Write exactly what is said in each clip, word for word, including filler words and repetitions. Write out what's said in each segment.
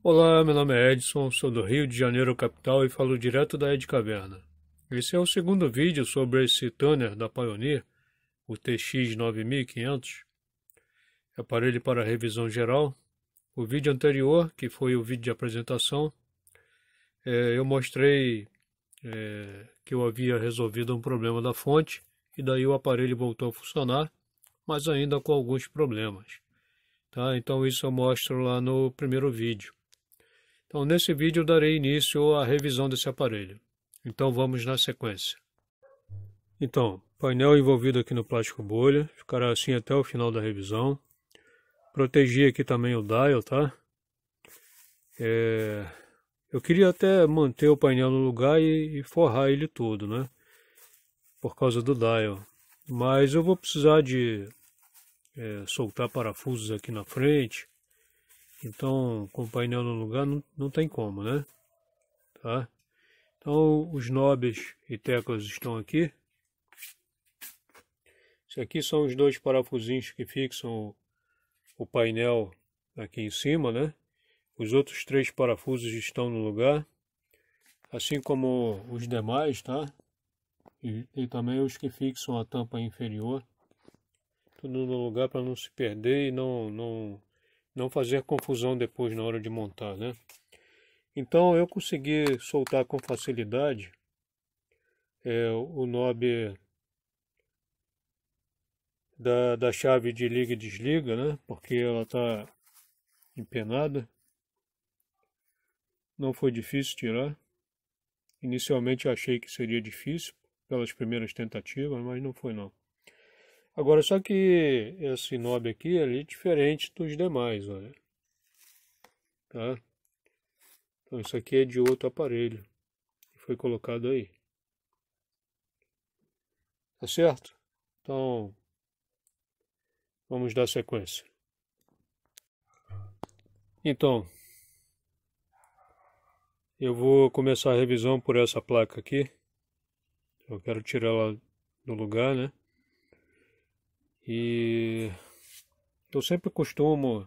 Olá, meu nome é Edson, sou do Rio de Janeiro, capital, e falo direto da Ed Caverna. Esse é o segundo vídeo sobre esse Tanner da Pioneer, o T X nove mil e quinhentos, aparelho para revisão geral. O vídeo anterior, que foi o vídeo de apresentação, é, eu mostrei é, que eu havia resolvido um problema da fonte, e daí o aparelho voltou a funcionar, mas ainda com alguns problemas. Tá? Então isso eu mostro lá no primeiro vídeo. Então, nesse vídeo eu darei início à revisão desse aparelho. Então, vamos na sequência. Então, painel envolvido aqui no plástico bolha, ficará assim até o final da revisão. Protegi aqui também o dial, tá? É... Eu queria até manter o painel no lugar e, e forrar ele todo, né? Por causa do dial. Mas eu vou precisar de é, soltar parafusos aqui na frente. Então, com o painel no lugar, não, não tem como, né? Tá? Então, os knobs e teclas estão aqui. Esses aqui são os dois parafusinhos que fixam o, o painel aqui em cima, né? Os outros três parafusos estão no lugar, assim como os demais, tá? E, e também os que fixam a tampa inferior. Tudo no lugar para não se perder e não... não não fazer confusão depois na hora de montar, né? Então eu consegui soltar com facilidade é, o knob da, da chave de liga e desliga, né? Porque ela está empenada. Não foi difícil tirar. Inicialmente eu achei que seria difícil pelas primeiras tentativas, mas não foi não. Agora, só que esse knob aqui ele é diferente dos demais, olha. Tá? Então isso aqui é de outro aparelho que foi colocado aí. Tá certo? Então, vamos dar sequência. Então, eu vou começar a revisão por essa placa aqui. Eu quero tirar ela do lugar, né? E eu sempre costumo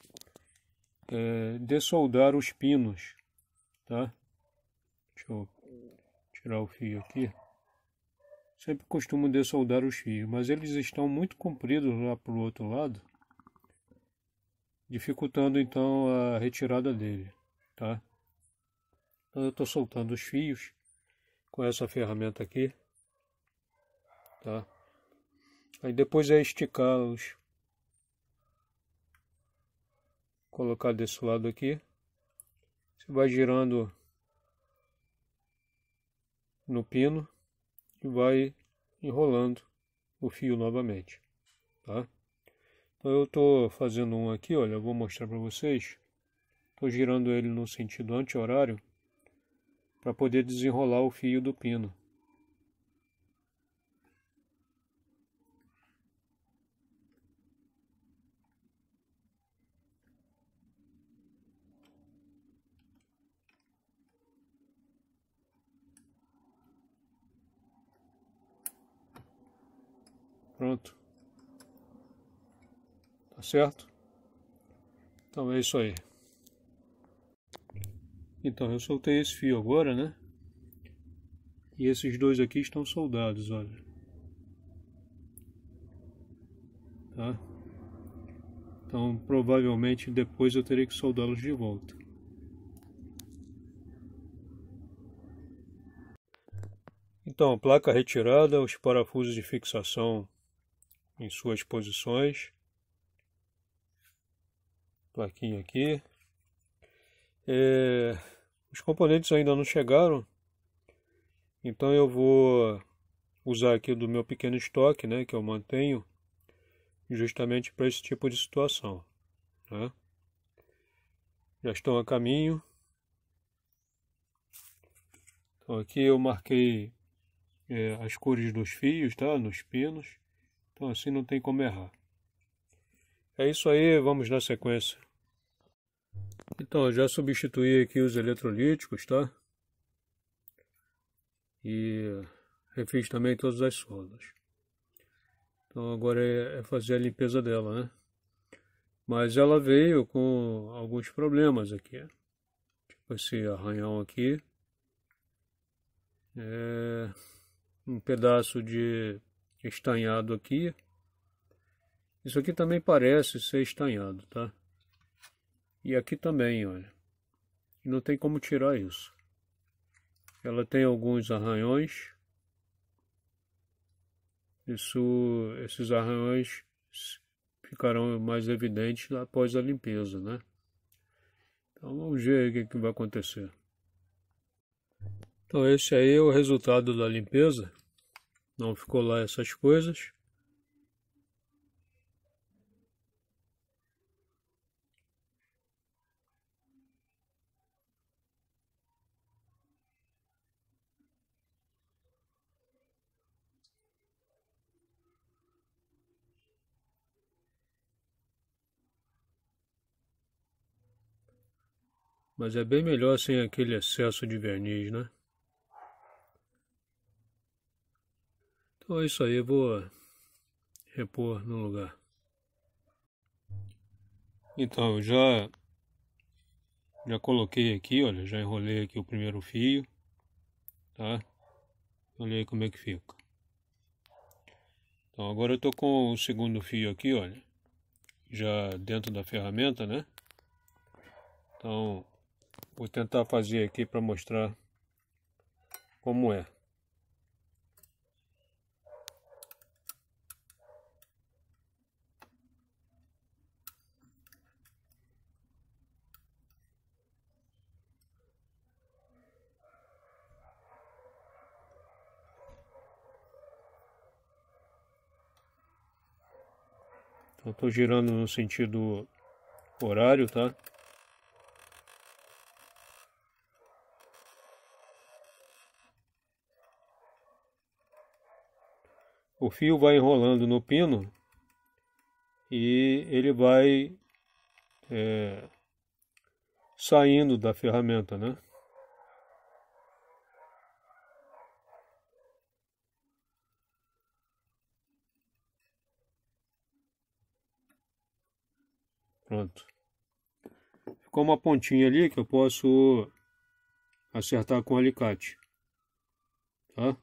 é, dessoldar os pinos, tá? Deixa eu tirar o fio aqui. Sempre costumo dessoldar os fios, mas eles estão muito compridos lá pro outro lado, dificultando então a retirada dele, tá? Então eu estou soltando os fios com essa ferramenta aqui, tá? Aí depois é esticá-los, colocar desse lado aqui, você vai girando no pino e vai enrolando o fio novamente, tá? Então eu estou fazendo um aqui, olha, eu vou mostrar para vocês. Estou girando ele no sentido anti-horário para poder desenrolar o fio do pino. Pronto. Tá certo? Então é isso aí. Então eu soltei esse fio agora, né? E esses dois aqui estão soldados, olha. Tá? Então provavelmente depois eu terei que soldá-los de volta. Então, placa retirada, os parafusos de fixação em suas posições. Plaquinha aqui. É, os componentes ainda não chegaram, então eu vou usar aqui do meu pequeno estoque, né, que eu mantenho justamente para esse tipo de situação, né? Já estão a caminho. Então aqui eu marquei é, as cores dos fios, tá, nos pinos, então assim não tem como errar. É isso aí, vamos na sequência. Então, eu já substituí aqui os eletrolíticos, tá? E refiz também todas as soldas. Então agora é fazer a limpeza dela, né? Mas ela veio com alguns problemas aqui. esse arranhão aqui. É um pedaço de estanhado aqui. Isso aqui também parece ser estanhado, tá? E aqui também, olha. Não tem como tirar isso. Ela tem alguns arranhões. Isso, esses arranhões ficarão mais evidentes após a limpeza, né? Então vamos ver o que, que vai acontecer. Então esse aí é o resultado da limpeza. Não ficou lá essas coisas. Mas é bem melhor sem aquele excesso de verniz, né? Então é isso aí, eu vou repor no lugar. Então, eu já, já coloquei aqui, olha, já enrolei aqui o primeiro fio, tá? Olha aí como é que fica. Então agora eu tô com o segundo fio aqui, olha, já dentro da ferramenta, né? Então, vou tentar fazer aqui para mostrar como é. Então, estou girando no sentido horário, tá? O fio vai enrolando no pino e ele vai é, saindo da ferramenta, né? Pronto. Ficou uma pontinha ali que eu posso acertar com o alicate, tá?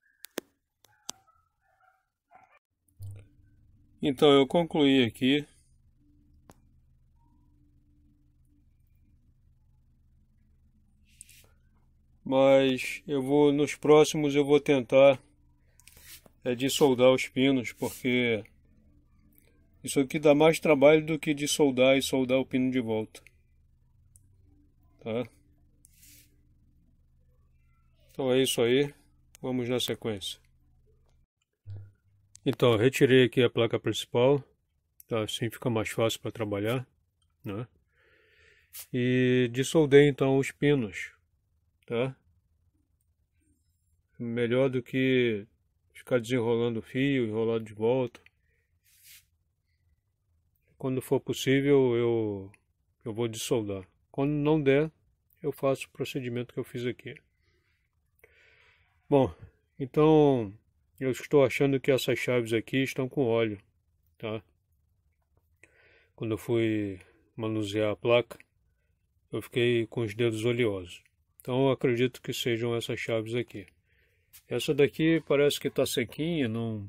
Então eu concluí aqui. Mas eu vou, nos próximos eu vou tentar é, dissoldar os pinos, porque isso aqui dá mais trabalho do que dissoldar e soldar o pino de volta, tá? Então é isso aí, vamos na sequência. Então, eu retirei aqui a placa principal, tá? Assim fica mais fácil para trabalhar, né? E dissoldei então os pinos, tá? Melhor do que ficar desenrolando o fio, enrolado de volta. Quando for possível, eu, eu vou dissoldar. Quando não der, eu faço o procedimento que eu fiz aqui. Bom, então eu estou achando que essas chaves aqui estão com óleo, tá? Quando eu fui manusear a placa, eu fiquei com os dedos oleosos. Então eu acredito que sejam essas chaves aqui. Essa daqui parece que está sequinha, não...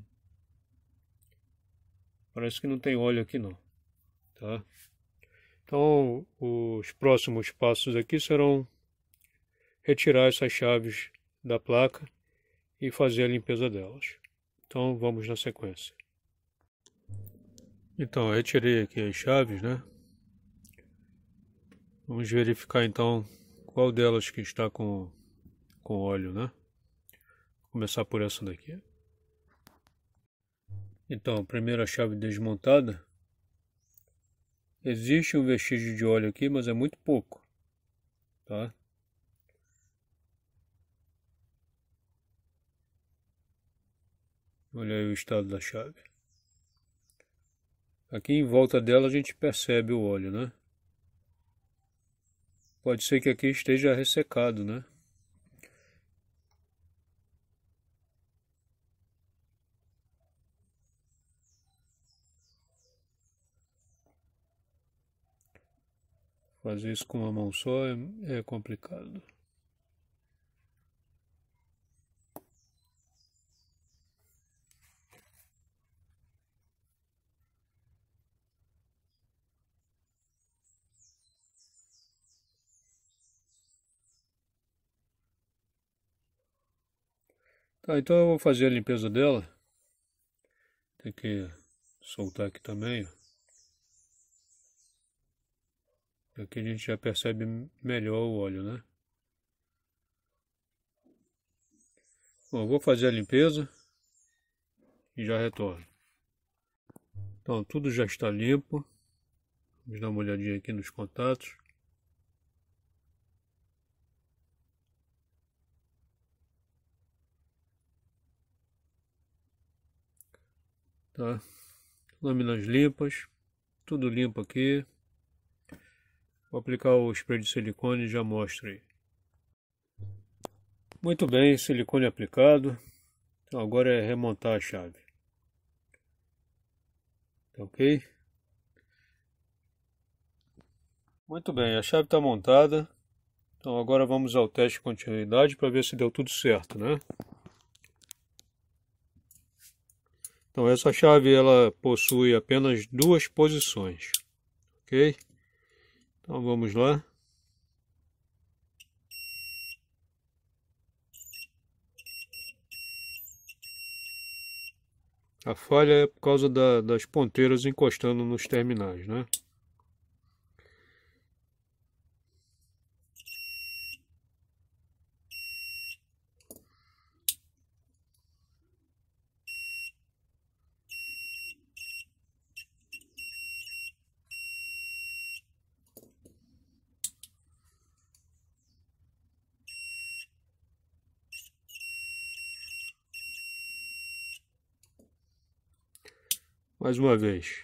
Parece que não tem óleo aqui não, tá? Então os próximos passos aqui serão retirar essas chaves da placa e fazer a limpeza delas. Então vamos na sequência. Então eu retirei aqui as chaves, né? Vamos verificar então qual delas que está com, com óleo, né? Vou começar por essa daqui. Então, a primeira chave desmontada. Existe um vestígio de óleo aqui, mas é muito pouco, tá? Olha aí o estado da chave. Aqui em volta dela a gente percebe o óleo, né? Pode ser que aqui esteja ressecado, né? Fazer isso com uma mão só é, é complicado. Tá, então eu vou fazer a limpeza dela. Tem que soltar aqui também, ó. Aqui a gente já percebe melhor o óleo, né? Bom, eu vou fazer a limpeza e já retorno. Então, tudo já está limpo. Vamos dar uma olhadinha aqui nos contatos. Tá? Lâminas limpas. Tudo limpo aqui. Vou aplicar o spray de silicone e já mostro aí. Muito bem, silicone aplicado. Então agora é remontar a chave. Tá ok? Muito bem, a chave está montada. Então agora vamos ao teste de continuidade para ver se deu tudo certo, né? Então essa chave ela possui apenas duas posições, ok? Então vamos lá. A falha é por causa da, das ponteiras encostando nos terminais, né? Mais uma vez.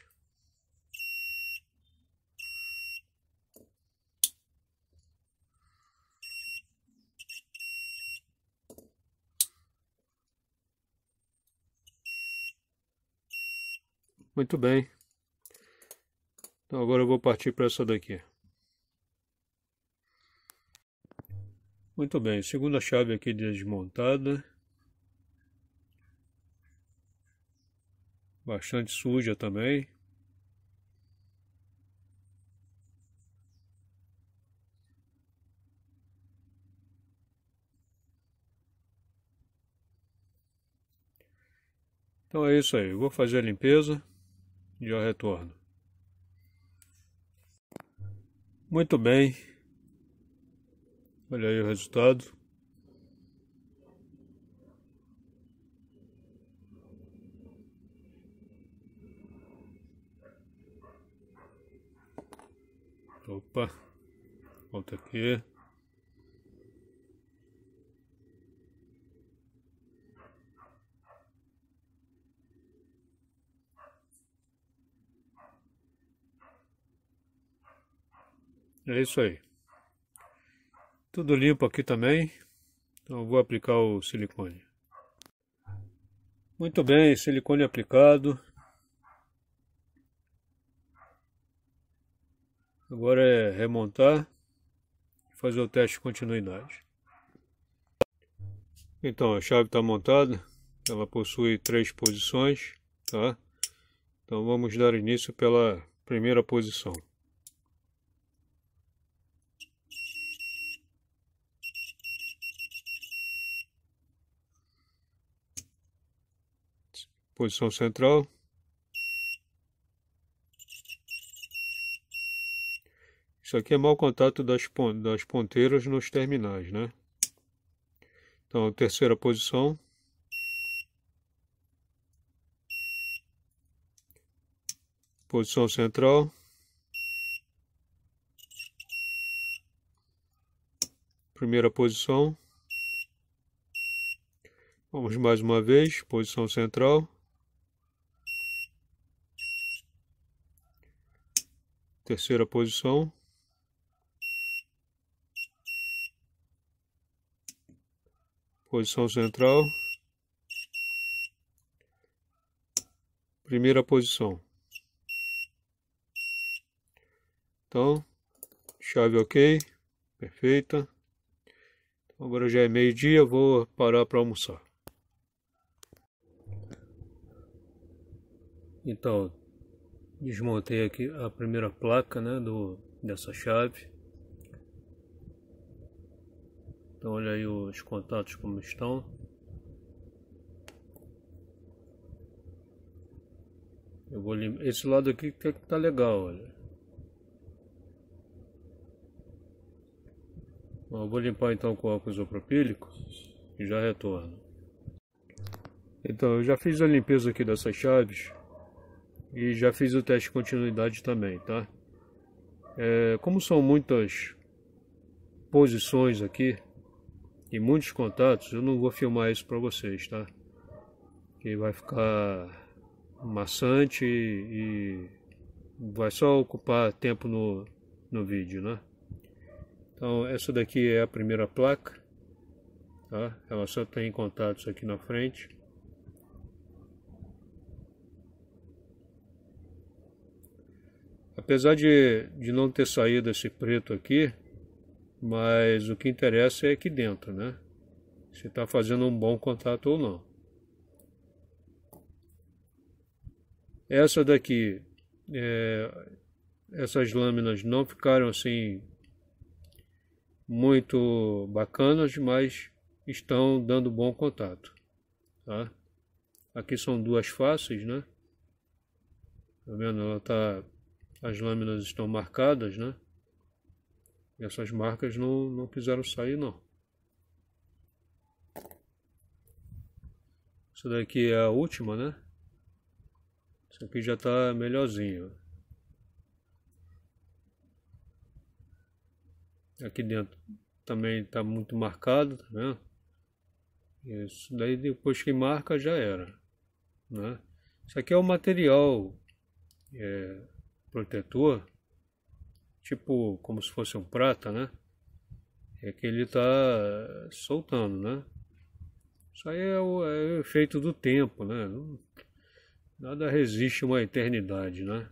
Muito bem. Então agora eu vou partir para essa daqui. Muito bem, segunda chave aqui desmontada. Bastante suja também. Então é isso aí, eu vou fazer a limpeza e já retorno. Muito bem. Olha aí o resultado. Opa, volta aqui. É isso aí. Tudo limpo aqui também. Então eu vou aplicar o silicone. Muito bem, silicone aplicado. Agora é remontar e fazer o teste de continuidade. Então a chave está montada. Ela possui três posições, tá? Então vamos dar início pela primeira posição. Posição central. Isso aqui é mau contato das, das ponteiras nos terminais, né? Então, terceira posição. Posição central. Primeira posição. Vamos mais uma vez, posição central. Terceira posição. Posição central. Primeira posição. Então, Chave ok, perfeita. Então, agora já é meio-dia, eu vou parar para almoçar. Então, desmontei aqui a primeira placa, né, do, dessa chave. Então olha aí os contatos como estão. Eu vou limpar esse lado aqui que tá legal, olha. Eu vou limpar então com álcool isopropílico e já retorno. Então eu já fiz a limpeza aqui dessas chaves e já fiz o teste de continuidade também, tá? É, como são muitas posições aqui e muitos contatos, eu não vou filmar isso para vocês, tá? Que vai ficar maçante e vai só ocupar tempo no, no vídeo, né? Então essa daqui é a primeira placa, tá? Ela só tem contatos aqui na frente. Apesar de, de não ter saído esse preto aqui, mas o que interessa é aqui dentro, né? Se está fazendo um bom contato ou não. Essa daqui, é, essas lâminas não ficaram assim muito bacanas, mas estão dando bom contato, tá? Aqui são duas faces, né? Tá vendo? Ela tá, as lâminas estão marcadas, né? E essas marcas não, não quiseram sair, não. Essa daqui é a última, né? Essa aqui já tá melhorzinho. Aqui dentro também está muito marcado, tá vendo? Isso daí depois que marca já era, né? Isso aqui é o material é, protetor, tipo como se fosse um prata, né? É que ele está soltando, né? Isso aí é o, é o efeito do tempo, né? Não, nada resiste uma eternidade, né?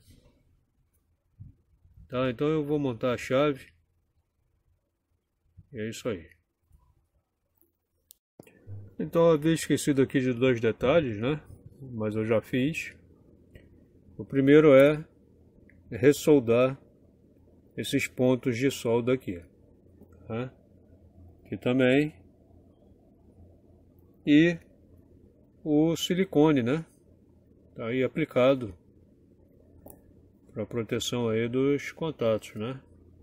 Tá, então eu vou montar a chave. E é isso aí. Então eu havia esquecido aqui de dois detalhes, né? Mas eu já fiz. O primeiro é ressoldar esses pontos de solda aqui, tá? Aqui também. E o silicone, né? Tá aí aplicado para proteção aí dos contatos, né?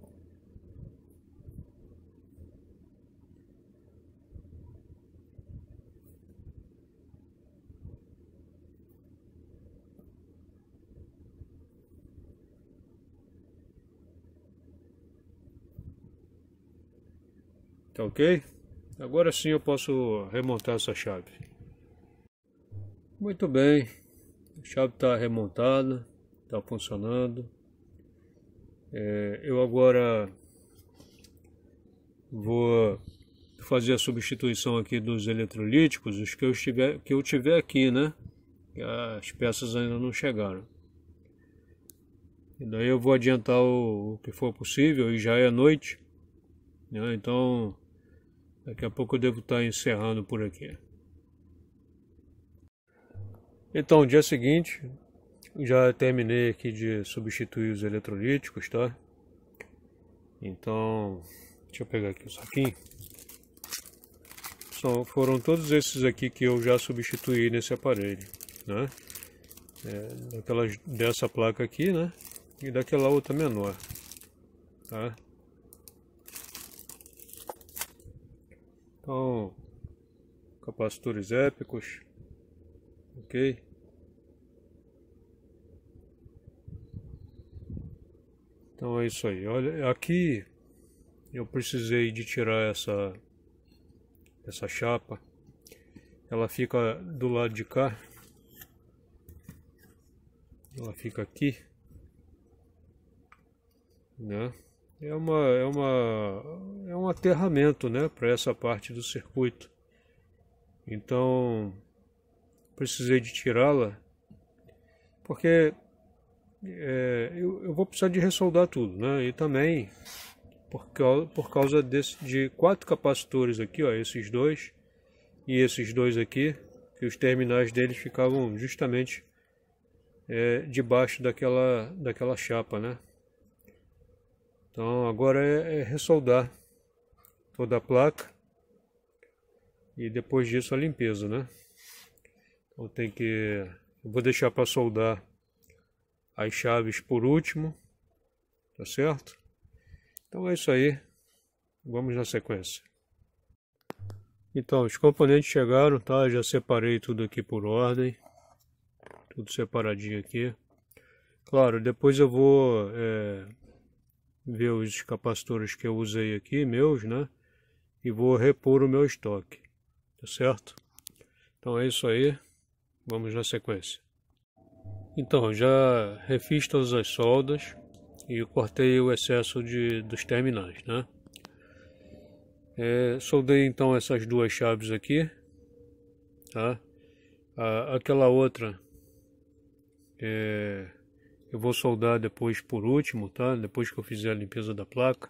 Tá ok? Agora sim eu posso remontar essa chave. Muito bem, a chave está remontada, está funcionando. É, eu agora vou fazer a substituição aqui dos eletrolíticos, os que eu tiver, que eu tiver aqui, né? As peças ainda não chegaram. E daí eu vou adiantar o, o que for possível, e já é noite, né? Então daqui a pouco eu devo estar encerrando por aqui. Então, dia seguinte, já terminei aqui de substituir os eletrolíticos, tá? Então, deixa eu pegar aqui o saquinho. São, foram todos esses aqui que eu já substituí nesse aparelho, né? É, daquelas, dessa placa aqui, né? E daquela outra menor, tá? Então, capacitores épicos, ok? Então é isso aí. Olha, aqui eu precisei de tirar essa essa chapa. Ela fica do lado de cá. Ela fica aqui, né? É uma é uma é um aterramento, né, para essa parte do circuito. Então precisei de tirá-la porque é, eu, eu vou precisar de ressoldar tudo, né? E também por causa, por causa desse, de quatro capacitores aqui, ó, esses dois e esses dois aqui, que os terminais deles ficavam justamente é, debaixo daquela, daquela chapa, né? Então agora é, é ressoldar toda a placa e depois disso a limpeza, né? Então tem que... Eu vou deixar para soldar as chaves por último, tá certo? Então é isso aí, vamos na sequência. Então, os componentes chegaram, tá? Já separei tudo aqui por ordem, tudo separadinho aqui. Claro, depois eu vou é, ver os capacitores que eu usei aqui, meus, né? E vou repor o meu estoque, tá certo? Então é isso aí, vamos na sequência. Então, já refiz todas as soldas e cortei o excesso de, dos terminais, né? É, soldei então essas duas chaves aqui, tá? A, aquela outra é, eu vou soldar depois por último, tá? Depois que eu fizer a limpeza da placa.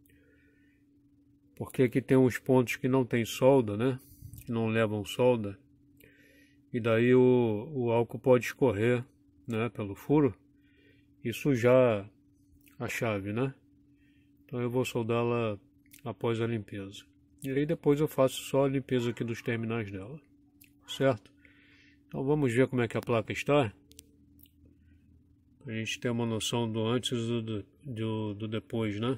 Porque aqui tem uns pontos que não tem solda, né? Que não levam solda. E daí o, o álcool pode escorrer, né? Pelo furo e sujar a chave, né? Então eu vou soldá-la após a limpeza. E aí depois eu faço só a limpeza aqui dos terminais dela, certo? Então vamos ver como é que a placa está. A gente ter uma noção do antes e do, do, do depois, né?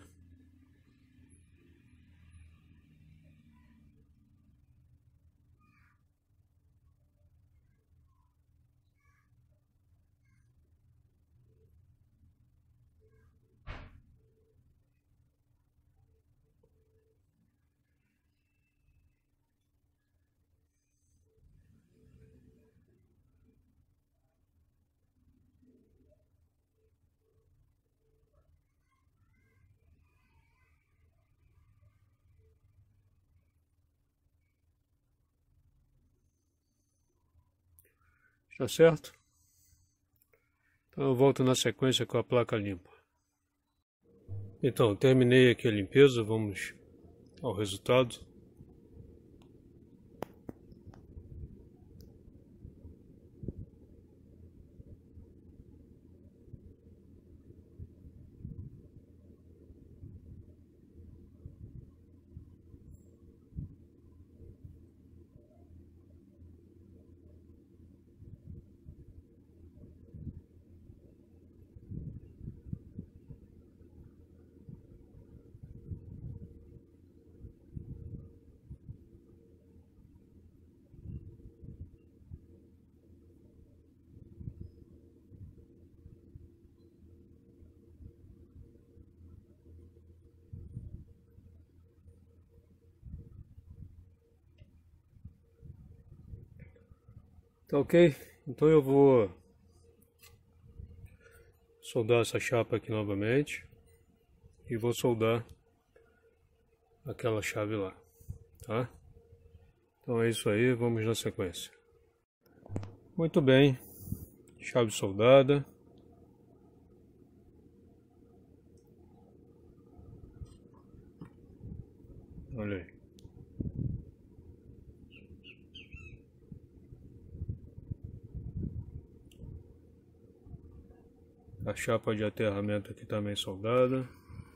Tá certo? Então eu volto na sequência com a placa limpa. Então, terminei aqui a limpeza, vamos ao resultado. Tá ok? Então eu vou soldar essa chapa aqui novamente e vou soldar aquela chave lá, tá? Então é isso aí, vamos na sequência. Muito bem, chave soldada. Olha aí. A chapa de aterramento aqui também soldada.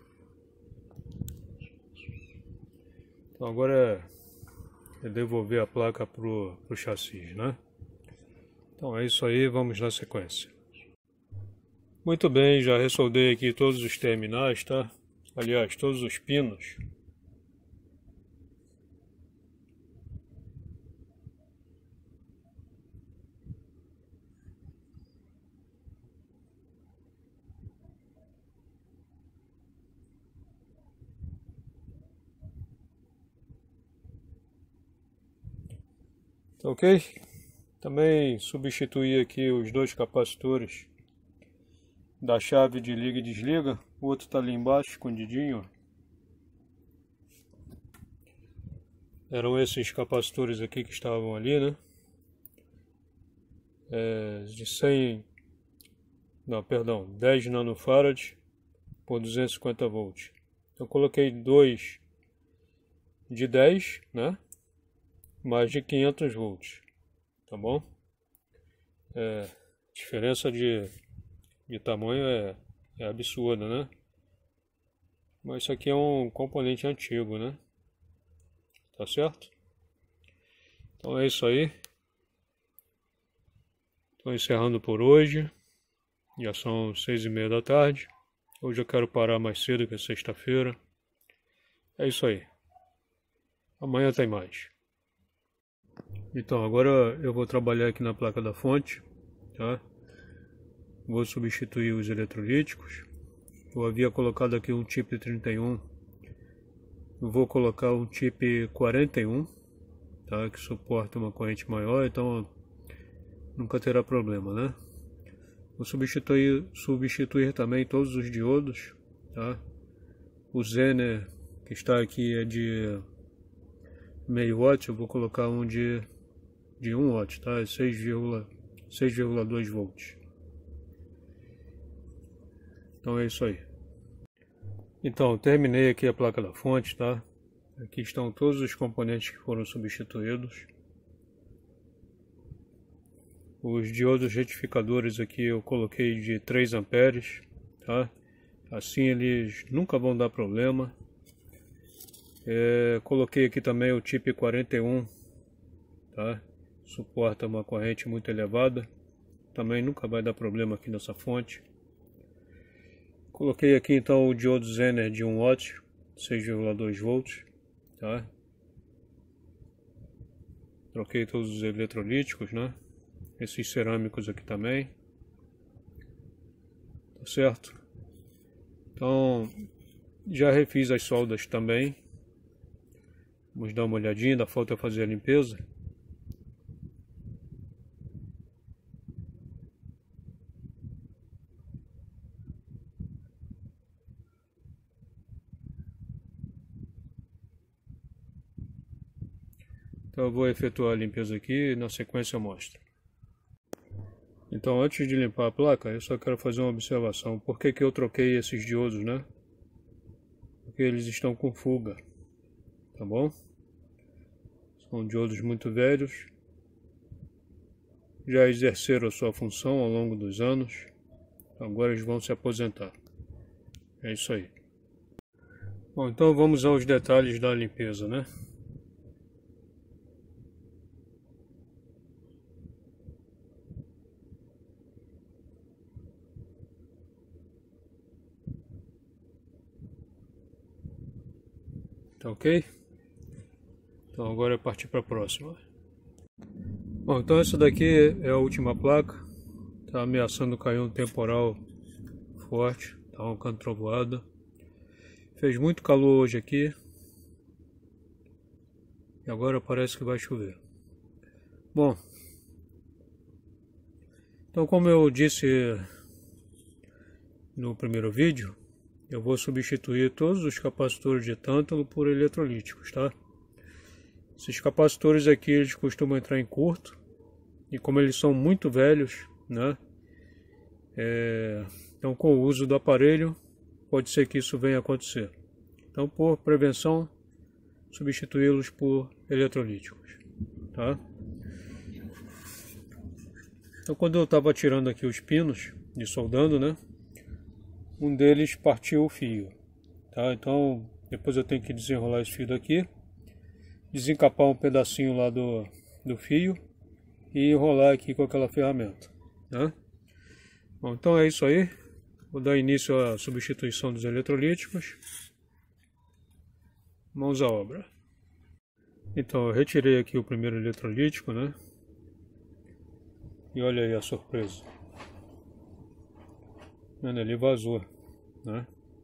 Então agora é devolver a placa pro, pro chassi, né? Então é isso aí, vamos na sequência. Muito bem, já ressoldei aqui todos os terminais, tá? Aliás, todos os pinos. Tá ok? Também substituí aqui os dois capacitores da chave de liga e desliga. O outro tá ali embaixo, escondidinho. Eram esses capacitores aqui que estavam ali, né? É, de cem... Não, perdão, dez nanofarad por duzentos e cinquenta volts. Eu coloquei dois de dez, né? Mais de quinhentos volts, tá bom? É, diferença de, de tamanho é, é absurda, né? Mas isso aqui é um componente antigo, né? Tá certo? Então é isso aí. Estou encerrando por hoje. Já são seis e meia da tarde. Hoje eu quero parar mais cedo, que é sexta-feira. É isso aí. Amanhã tem mais. Então, agora eu vou trabalhar aqui na placa da fonte, tá? Vou substituir os eletrolíticos. Eu havia colocado aqui um chip trinta e um. Eu vou colocar um chip quarenta e um, tá? Que suporta uma corrente maior, então nunca terá problema, né? Vou substituir, substituir também todos os diodos, tá? O Zener que está aqui é de meio watt, eu vou colocar um de, de um watt, tá? É seis vírgula dois volts. Então é isso aí. Então, terminei aqui a placa da fonte, tá? Aqui estão todos os componentes que foram substituídos. Os diodos retificadores aqui eu coloquei de três amperes, tá? Assim eles nunca vão dar problema. É, coloquei aqui também o chip quarenta e um, tá? Suporta uma corrente muito elevada. Também nunca vai dar problema aqui nessa fonte. Coloquei aqui então o diodo Zener de um watt, seis vírgula dois volts, tá? Troquei todos os eletrolíticos, né? Esses cerâmicos aqui também. Tá certo? Então, já refiz as soldas também. Vamos dar uma olhadinha, ainda falta fazer a limpeza. Então eu vou efetuar a limpeza aqui e na sequência eu mostro. Então, antes de limpar a placa, eu só quero fazer uma observação. Por que que eu troquei esses diodos, né? Porque eles estão com fuga, tá bom? São diodos muito velhos. Já exerceram a sua função ao longo dos anos. Agora eles vão se aposentar. É isso aí. Bom, então vamos aos detalhes da limpeza, né? Tá ok? Então agora é partir para a próxima. Bom, então essa daqui é a última placa. Tá ameaçando cair um temporal forte, tá uma trovoada. Fez muito calor hoje aqui. E agora parece que vai chover. Bom, então como eu disse no primeiro vídeo, eu vou substituir todos os capacitores de tântalo por eletrolíticos, tá? Esses capacitores aqui eles costumam entrar em curto, e como eles são muito velhos, né? É, então com o uso do aparelho pode ser que isso venha a acontecer. Então por prevenção, substituí-los por eletrolíticos, tá? Então quando eu estava tirando aqui os pinos de soldando, né? Um deles partiu o fio, tá? Então depois eu tenho que desenrolar esse fio daqui, desencapar um pedacinho lá do, do fio e enrolar aqui com aquela ferramenta, né? Bom, então é isso aí. Vou dar início à substituição dos eletrolíticos. Mãos à obra. Então eu retirei aqui o primeiro eletrolítico, né? E olha aí a surpresa. Ele vazou, né?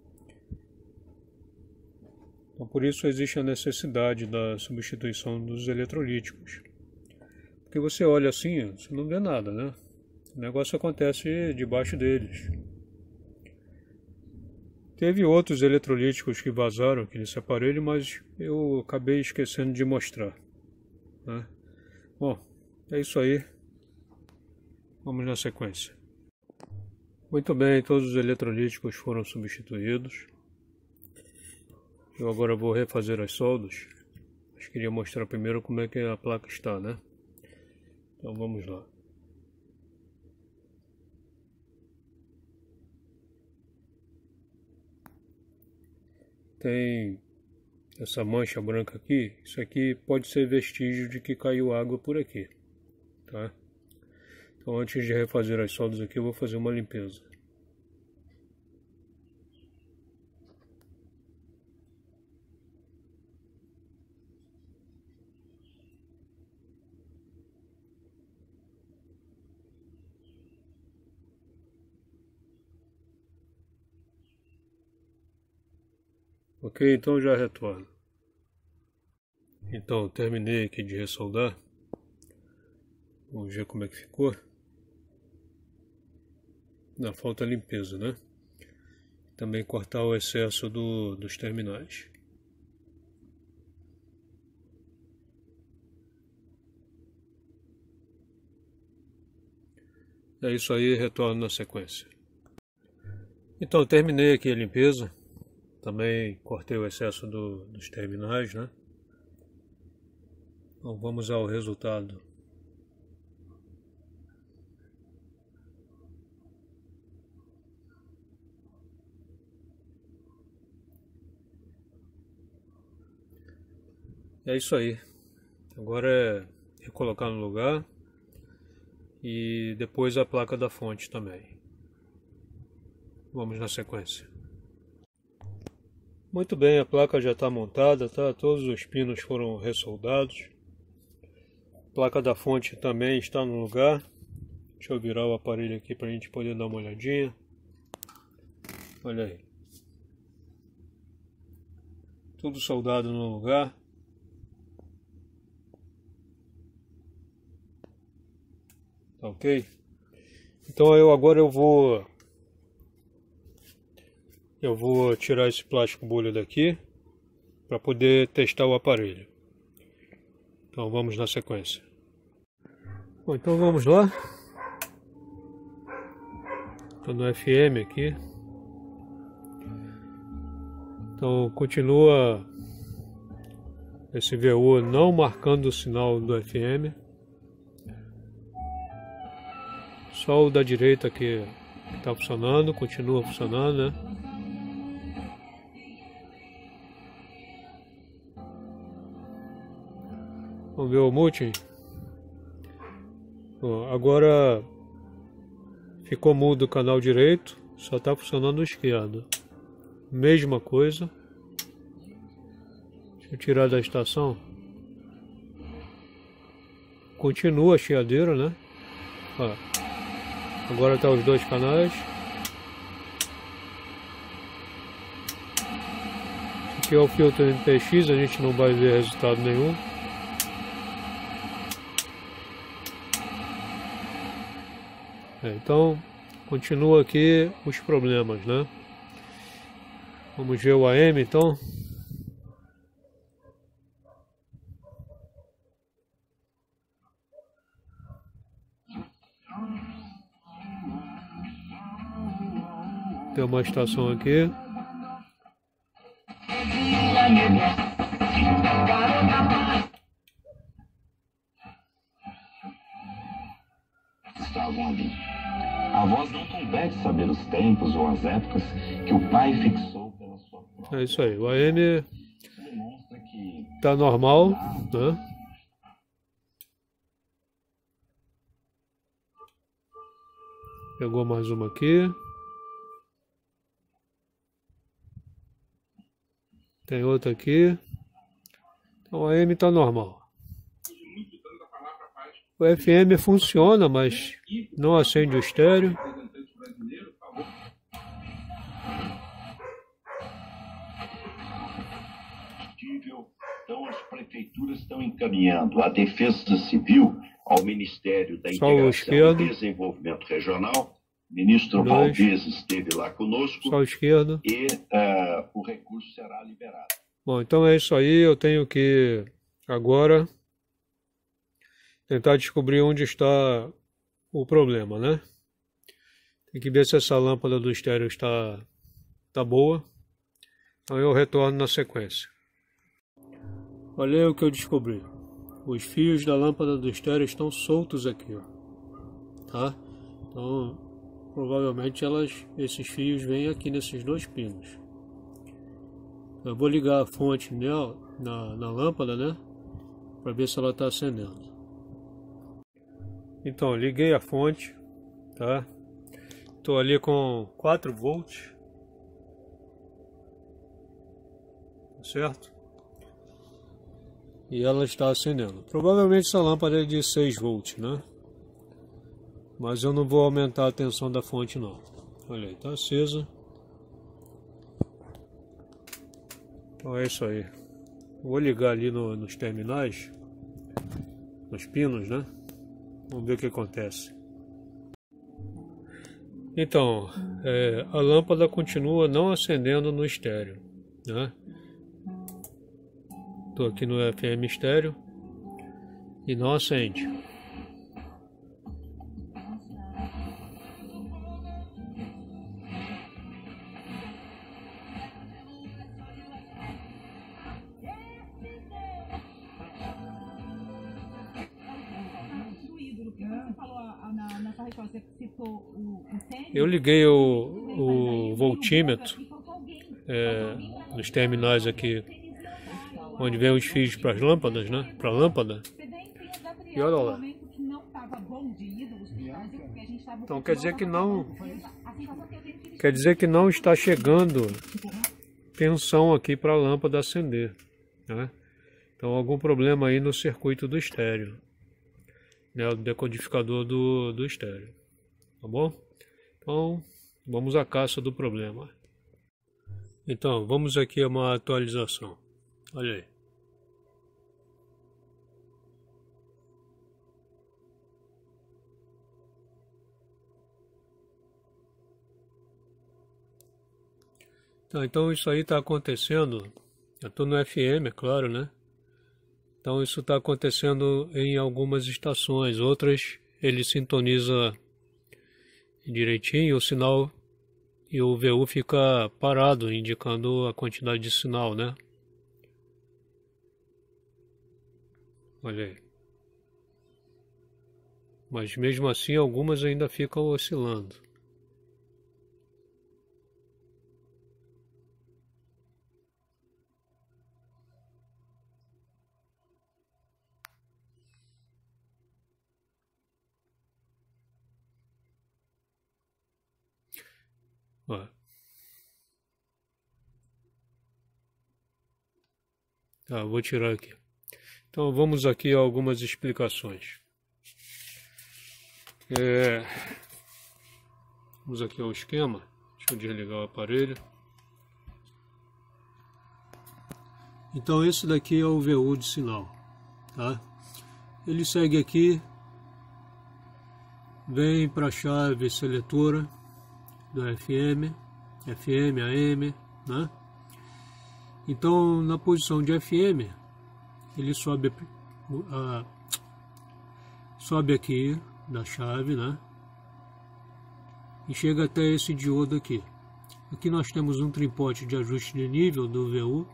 Então por isso existe a necessidade da substituição dos eletrolíticos. Porque você olha assim, você não vê nada, né? O negócio acontece debaixo deles. Teve outros eletrolíticos que vazaram aqui nesse aparelho, mas eu acabei esquecendo de mostrar, né? Bom, é isso aí. Vamos na sequência. Muito bem, todos os eletrolíticos foram substituídos. Eu agora vou refazer as soldas. Mas queria mostrar primeiro como é que a placa está, né? Então vamos lá. Tem essa mancha branca aqui. Isso aqui pode ser vestígio de que caiu água por aqui, tá? Então antes de refazer as soldas aqui eu vou fazer uma limpeza. Ok, então já retorno. Então, terminei aqui de ressoldar. Vamos ver como é que ficou. Ainda falta limpeza, né? Também cortar o excesso do, dos terminais. É isso aí, retorno na sequência. Então, terminei aqui a limpeza. Também cortei o excesso do, dos terminais, né? Então vamos ao resultado. É isso aí. Agora é recolocar no lugar e depois a placa da fonte também. Vamos na sequência. Muito bem, a placa já está montada, tá? Todos os pinos foram ressoldados. A placa da fonte também está no lugar. Deixa eu virar o aparelho aqui para a gente poder dar uma olhadinha. Olha aí. Tudo soldado no lugar. Tá ok? Então eu agora eu vou... Eu vou tirar esse plástico bolha daqui para poder testar o aparelho. Então vamos na sequência. Bom, então vamos lá. Estou no F M aqui. Então continua esse V U não marcando o sinal do F M. Só o da direita que está funcionando, continua funcionando, né? Vamos ver o multi. Bom, agora ficou mudo o canal direito, só está funcionando o esquerdo. Mesma coisa. Deixa eu tirar da estação. Continua a chiadeira, né? Ó, agora tá os dois canais. Esse aqui é o filtro M P X, a gente não vai ver resultado nenhum. É, então, continua aqui os problemas, né? Vamos ver o A M, então. Tem uma estação aqui. Estavam ali. A voz não compete saber os tempos ou as épocas que o pai fixou pela sua prova. É isso aí, o A M Demonstra que tá normal, né? Pegou mais uma aqui. Tem outra aqui. Então o A M tá normal. O F M funciona, mas não acende o estéreo. Então as prefeituras estão encaminhando a Defesa Civil ao Ministério da Só o Integração esquerdo. e Desenvolvimento Regional. O ministro Dois. Valdez esteve lá conosco. Só o esquerdo. E uh, o recurso será liberado. Bom, então é isso aí. Eu tenho que agora tentar descobrir onde está o problema, né? Tem que ver se essa lâmpada do estéreo está, está boa. Então eu retorno na sequência. Olha aí o que eu descobri. Os fios da lâmpada do estéreo estão soltos aqui, ó. Tá? Então, provavelmente elas, esses fios vêm aqui nesses dois pinos. Eu vou ligar a fonte nela, na, na lâmpada, né? Para ver se ela está acendendo. Então, liguei a fonte, tá? Estou ali com quatro volts. Certo? E ela está acendendo. Provavelmente essa lâmpada é de seis volts, né? Mas eu não vou aumentar a tensão da fonte não. Olha aí, está acesa. Então é isso aí. Vou ligar ali no, nos terminais, nos pinos, né? Vamos ver o que acontece. Então, é, a lâmpada continua não acendendo no estéreo, né? Estou aqui no F M estéreo e não acende. Eu liguei o, o voltímetro é, nos terminais aqui, onde vem os fios para as lâmpadas, né? Para a lâmpada. E olha lá. Então quer dizer que não, quer dizer que não está chegando tensão aqui para a lâmpada acender, né? Então algum problema aí no circuito do estéreo, né? O decodificador do, do estéreo, tá bom? Então vamos à caça do problema. Então vamos aqui a uma atualização. Olha aí. Tá, então isso aí está acontecendo. Eu estou no F M, é claro, né? Então isso está acontecendo em algumas estações. Outras ele sintoniza direitinho o sinal e o V U fica parado, indicando a quantidade de sinal, né? Olha aí. Mas mesmo assim algumas ainda ficam oscilando. Ó. Tá, vou tirar aqui. Então vamos aqui a algumas explicações. É... Vamos aqui ao esquema. Deixa eu desligar o aparelho. Então esse daqui é o V U de sinal, tá? Ele segue aqui, vem para a chave seletora do F M, F M, A M, né? Então na posição de F M ele sobe, uh, sobe aqui da chave, né? E chega até esse diodo aqui. Aqui nós temos um tripote de ajuste de nível do V U.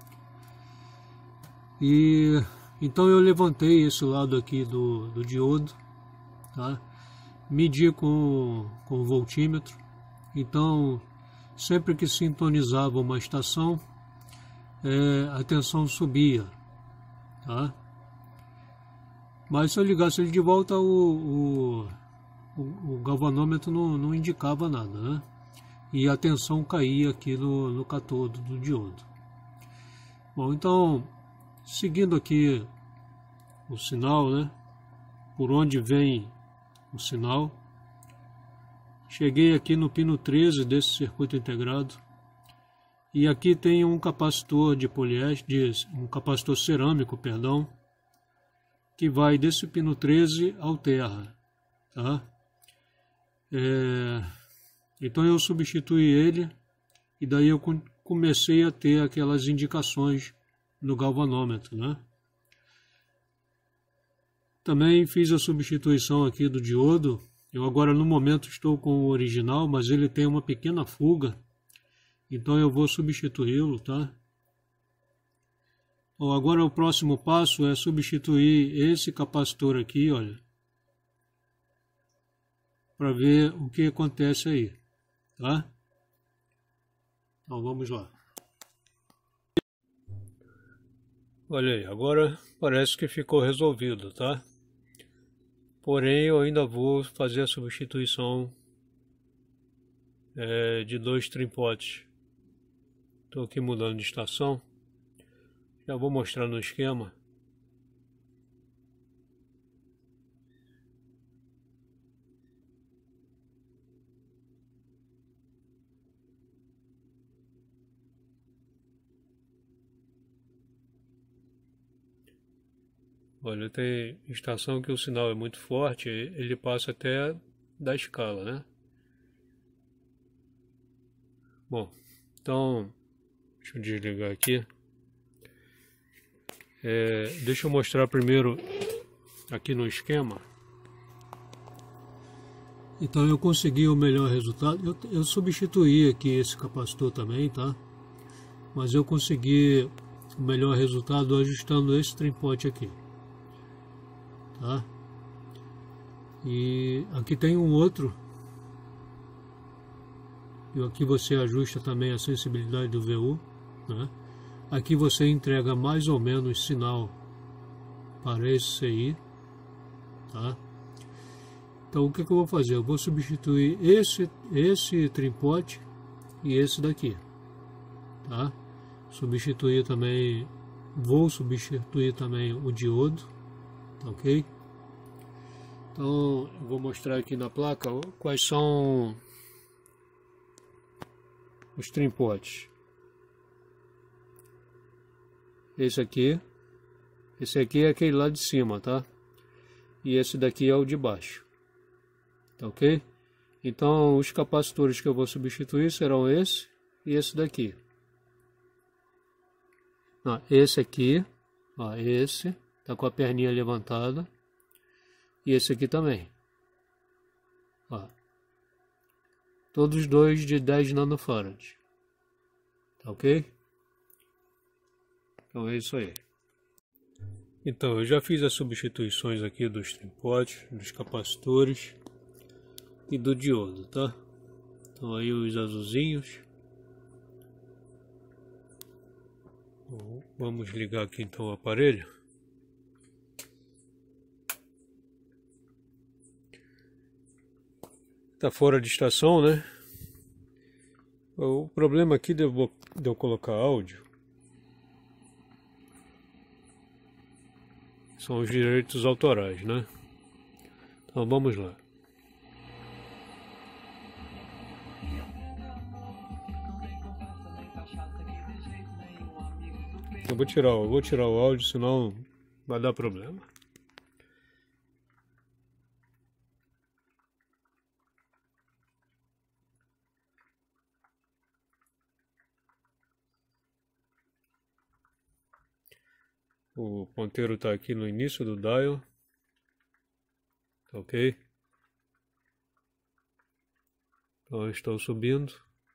E então eu levantei esse lado aqui do, do diodo, tá? Medi com, com o voltímetro. Então sempre que sintonizava uma estação, é, a tensão subia, tá? Mas se eu ligasse ele de volta, o, o, o galvanômetro não, não indicava nada, né? E a tensão caía aqui no, no catodo do diodo. Bom, então, seguindo aqui o sinal, né? Por onde vem o sinal, cheguei aqui no pino treze desse circuito integrado. E aqui tem um capacitor de poliéster, um capacitor cerâmico, perdão, que vai desse pino treze ao terra, tá? É, então eu substituí ele e daí eu comecei a ter aquelas indicações no galvanômetro, né? Também fiz a substituição aqui do diodo. Eu agora no momento estou com o original, mas ele tem uma pequena fuga Então eu vou substituí-lo, tá? Bom, agora o próximo passo é substituir esse capacitor aqui, olha, para ver o que acontece aí, tá? Então vamos lá. Olha aí, agora parece que ficou resolvido, tá? Porém, eu ainda vou fazer a substituição é, de dois trimpotes. Estou aqui mudando de estação. Já vou mostrar no esquema. Olha, tem estação que o sinal é muito forte, ele passa até da escala, né? Bom, então, deixa eu desligar aqui. É, deixa eu mostrar primeiro aqui no esquema. Então eu consegui o melhor resultado. Eu, eu substituí aqui esse capacitor também, tá? Mas eu consegui o melhor resultado ajustando esse trimpote aqui. Tá? E aqui tem um outro, e aqui você ajusta também a sensibilidade do V U, né? Aqui você entrega mais ou menos sinal para esse C I, tá? Então o que, que eu vou fazer? Eu vou substituir esse, esse trimpote e esse daqui, tá? Substituir também, vou substituir também o diodo. Ok? Então eu vou mostrar aqui na placa quais são os trimpotes. Esse aqui, esse aqui é aquele lá de cima, tá? E esse daqui é o de baixo, tá ok? Então os capacitores que eu vou substituir serão esse e esse daqui. Ah, esse aqui, ó, esse tá com a perninha levantada. E esse aqui também. Ó. Todos dois de dez nanofarads. Tá ok? Então é isso aí. Então eu já fiz as substituições aqui dos trimpotes, dos capacitores e do diodo, tá? Então aí os azulzinhos. Vamos ligar aqui então o aparelho. Tá fora de estação, né? O problema aqui de eu, de eu colocar áudio são os direitos autorais, né? Então vamos lá. Eu vou tirar, eu vou tirar o áudio, senão vai dar problema. O ponteiro está aqui no início do dial, tá ok? Então eu estou subindo.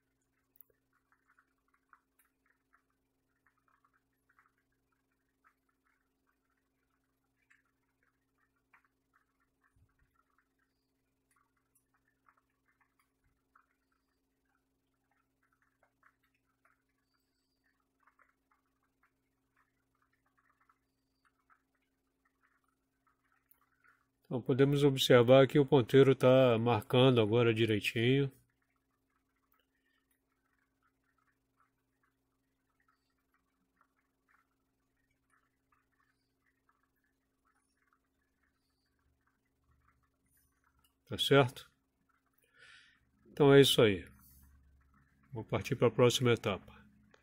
Então podemos observar que o ponteiro está marcando agora direitinho. Tá certo? Então é isso aí. Vou partir para a próxima etapa.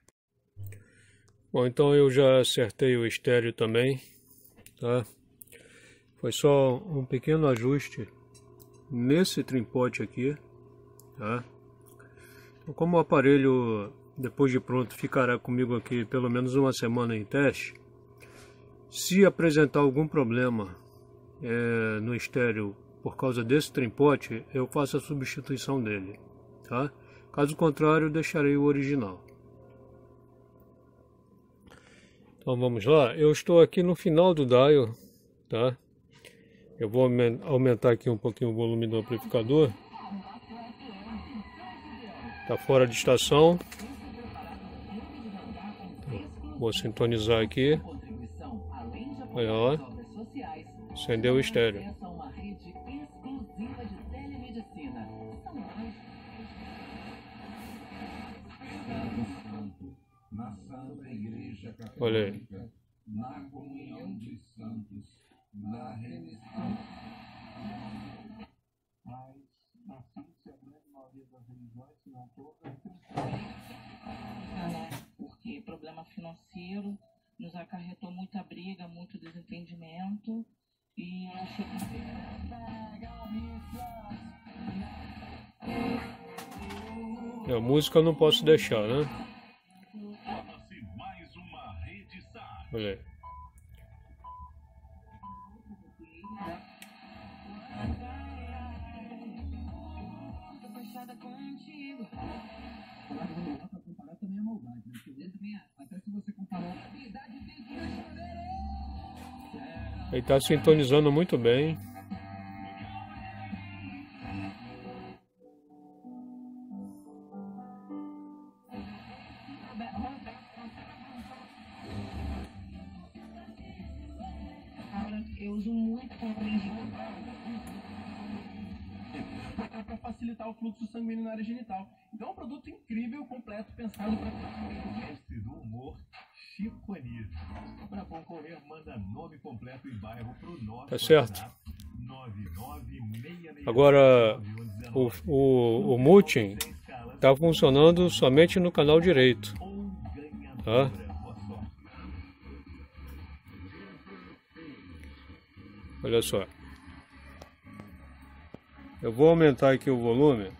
Bom, então eu já acertei o estéreo também, tá? Foi só um pequeno ajuste nesse trimpote aqui, tá? Então, como o aparelho, depois de pronto, ficará comigo aqui pelo menos uma semana em teste, se apresentar algum problema é, no estéreo por causa desse trimpote, eu faço a substituição dele, tá? Caso contrário, deixarei o original. Então vamos lá. Eu estou aqui no final do dial, tá? Eu vou aumentar aqui um pouquinho o volume do amplificador. Tá fora de estação. Vou sintonizar aqui. Olha lá. Acendeu o estéreo. Olha aí. Na comunhão dos santos, na remissão. Mas na ciência, a grande maioria das religiões, se não todas, porque problema financeiro nos acarretou muita briga, muito desentendimento e acho que a música eu não posso deixar, né? Olha aí. Ele está sintonizando muito bem. Eu uso muito para facilitar o fluxo sanguíneo na área genital. Então é um produto incrível, completo, pensado para mestre do humor, Chico Anísio. Para concorrer, manda nome completo e bairro para o nosso. Tá certo. Agora o, o, o multing está funcionando somente no canal direito, tá? Olha só. Eu vou aumentar aqui o volume.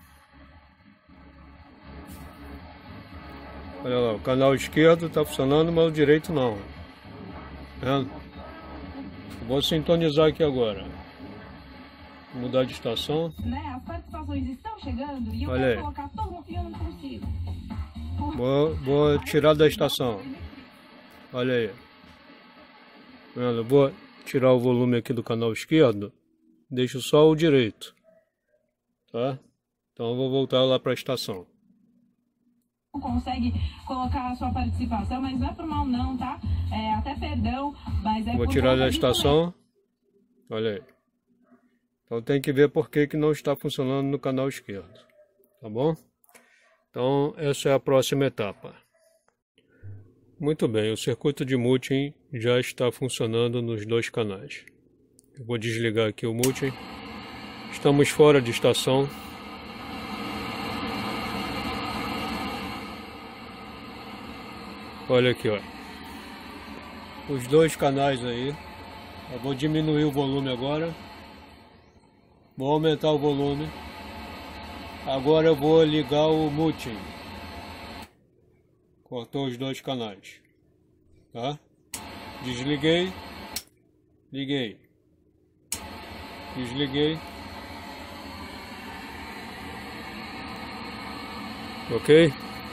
Olha lá, o canal esquerdo está funcionando, mas o direito não. Tá vendo? Vou sintonizar aqui agora. Vou mudar de estação. Né? As participações estão chegando e eu Olha quero aí. colocar todo mundo e eu não consigo. Vou, vou tirar da estação. Olha aí. Vendo? Vou tirar o volume aqui do canal esquerdo. Deixo só o direito. Tá? Então eu vou voltar lá para a estação. Consegue colocar a sua participação, mas não é por mal não, tá? É, até perdão, mas é Vou por tirar conta da disso estação. Olha aí. Então tem que ver por que que não está funcionando no canal esquerdo. Tá bom? Então essa é a próxima etapa. Muito bem, o circuito de multing já está funcionando nos dois canais. Eu vou desligar aqui o multing. Estamos fora de estação. Olha aqui, ó. Os dois canais aí. Eu vou diminuir o volume agora. Vou aumentar o volume. Agora eu vou ligar o multing. Cortou os dois canais. Tá? Desliguei. Liguei. Desliguei. Ok?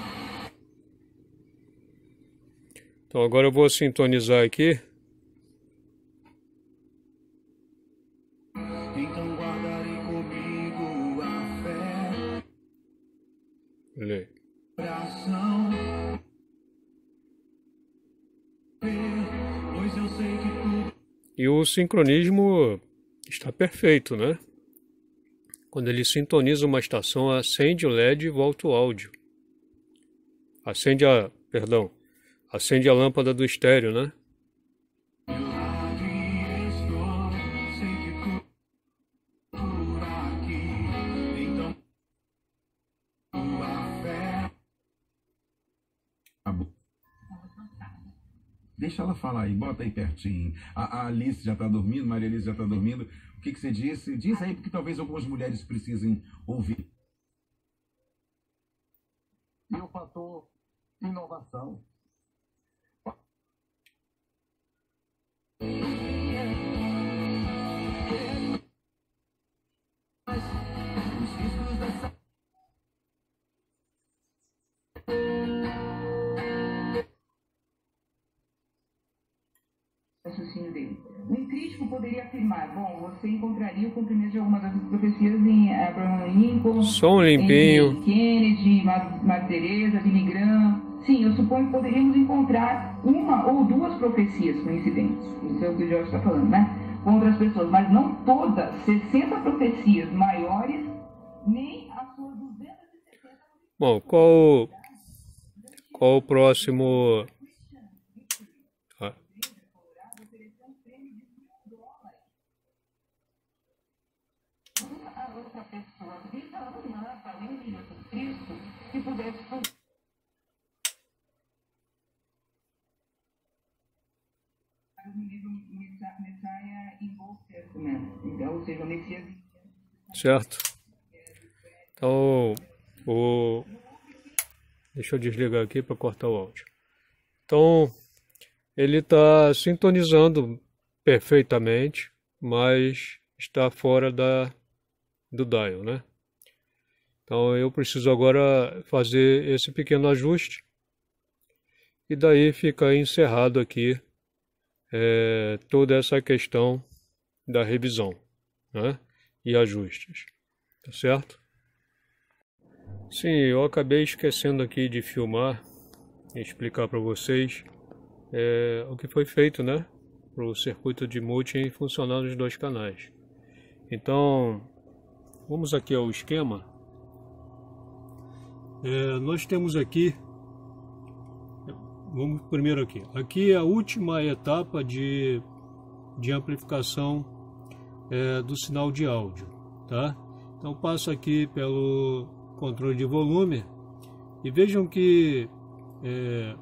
Então agora eu vou sintonizar aqui. Então guardarei comigo a fé. Olha aí. Oração. Pois eu sei que tudo. E o sincronismo está perfeito, né? Quando ele sintoniza uma estação, acende o L E D e volta o áudio. Acende a, perdão, acende a lâmpada do estéreo, né? Deixa ela falar aí, bota aí pertinho. A, a Alice já está dormindo, Maria Alice já está dormindo. O que, que você disse? Diz aí, porque talvez algumas mulheres precisem ouvir. E o fator inovação. crítico poderia afirmar, bom, você encontraria o cumprimento de algumas das profecias em Abraham Lincoln, Som limpinho. em Kennedy, Madre Teresa, Billy Graham. Sim, eu suponho que poderíamos encontrar uma ou duas profecias coincidentes, isso é o que o Jorge está falando, né? Com outras pessoas, mas não todas, sessenta profecias maiores, nem as suas duzentas e setenta. Bom, qual, qual o próximo... Ah. A outra pessoa viva amada, além de Jesus Cristo, que pudesse fazer. No livro Messiah in Old Testament, então, ou seja, o Messias. Certo. Então, o... deixa eu desligar aqui para cortar o áudio. Então, ele está sintonizando perfeitamente, mas está fora da, do dial, né? Então, eu preciso agora fazer esse pequeno ajuste. E daí fica encerrado aqui é, toda essa questão da revisão, né? E ajustes. Tá certo? Sim, eu acabei esquecendo aqui de filmar e explicar para vocês é, o que foi feito, né, para o circuito de multi funcionar nos dois canais. Então, vamos aqui ao esquema. É, nós temos aqui, vamos primeiro aqui, aqui é a última etapa de, de amplificação é, do sinal de áudio, tá? Então passo aqui pelo controle de volume e vejam que é,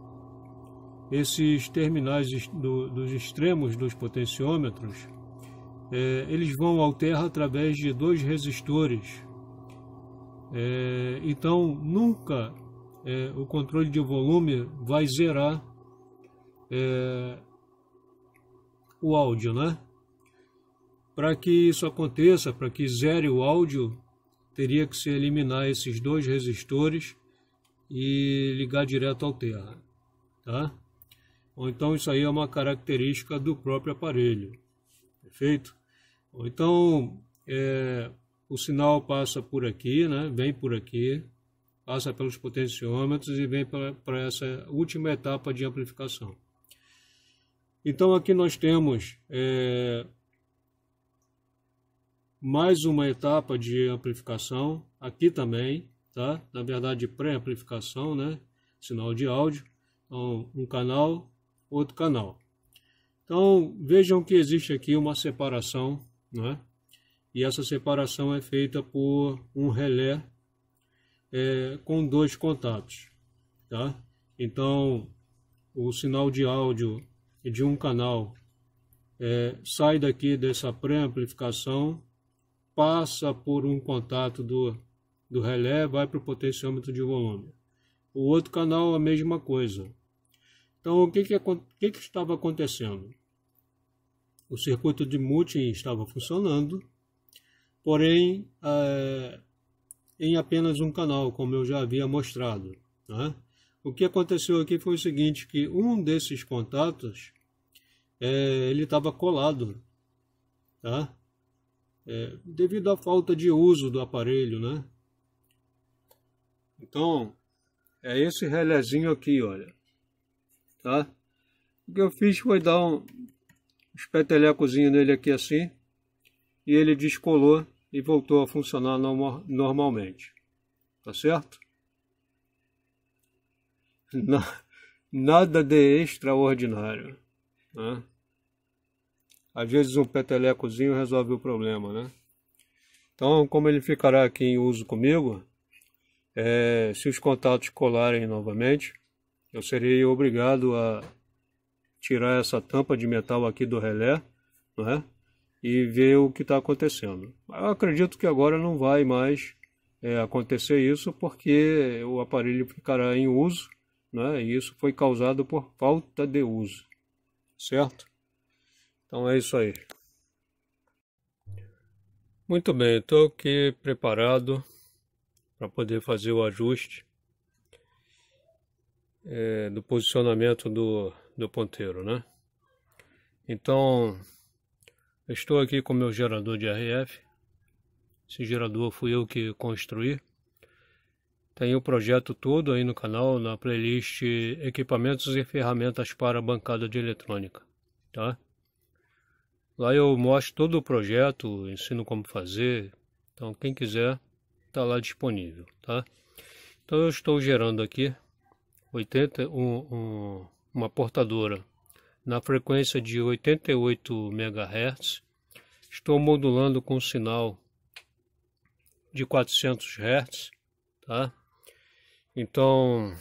esses terminais do, dos extremos dos potenciômetros é, eles vão ao terra através de dois resistores. É, então nunca é, o controle de volume vai zerar é, o áudio, né? Para que isso aconteça, para que zere o áudio, teria que se eliminar esses dois resistores e ligar direto ao terra, tá? Ou então isso aí é uma característica do próprio aparelho, perfeito? Ou então é, o sinal passa por aqui, né? Vem por aqui, passa pelos potenciômetros e vem para essa última etapa de amplificação. Então aqui nós temos é, mais uma etapa de amplificação, aqui também, tá? Na verdade, pré-amplificação, né? Sinal de áudio. Então, um canal, outro canal. Então, vejam que existe aqui uma separação, né? E essa separação é feita por um relé é, com dois contatos, tá? Então, o sinal de áudio de um canal é, sai daqui dessa pré-amplificação, passa por um contato do, do relé, vai para o potenciômetro de volume. O outro canal a mesma coisa. Então o que, que, que, que estava acontecendo? O circuito de multi estava funcionando, porém é, em apenas um canal, como eu já havia mostrado, né? O que aconteceu aqui foi o seguinte, que um desses contatos é, ele estava colado, tá? É, devido à falta de uso do aparelho, né? Então, é esse relézinho aqui, olha, tá? O que eu fiz foi dar um espetelecozinho nele aqui assim, e ele descolou e voltou a funcionar normal, normalmente, tá certo? Nada de extraordinário, né? Às vezes um petelecozinho resolve o problema, né? Então, como ele ficará aqui em uso comigo, é, se os contatos colarem novamente, eu serei obrigado a tirar essa tampa de metal aqui do relé, né? E ver o que está acontecendo. Eu acredito que agora não vai mais é, acontecer isso, porque o aparelho ficará em uso, né? E isso foi causado por falta de uso, certo? Então é isso aí. Muito bem, estou aqui preparado para poder fazer o ajuste é, do posicionamento do, do ponteiro, né? Então, Eu estou aqui com meu gerador de R F. Esse gerador fui eu que construí. Tem o projeto todo aí no canal, na playlist Equipamentos e Ferramentas para a Bancada de Eletrônica, tá? Lá eu mostro todo o projeto, ensino como fazer. Então quem quiser, tá lá disponível, tá? Então eu estou gerando aqui oitenta, um, um, uma portadora na frequência de oitenta e oito megahertz. Estou modulando com sinal de quatrocentos hertz, tá? Então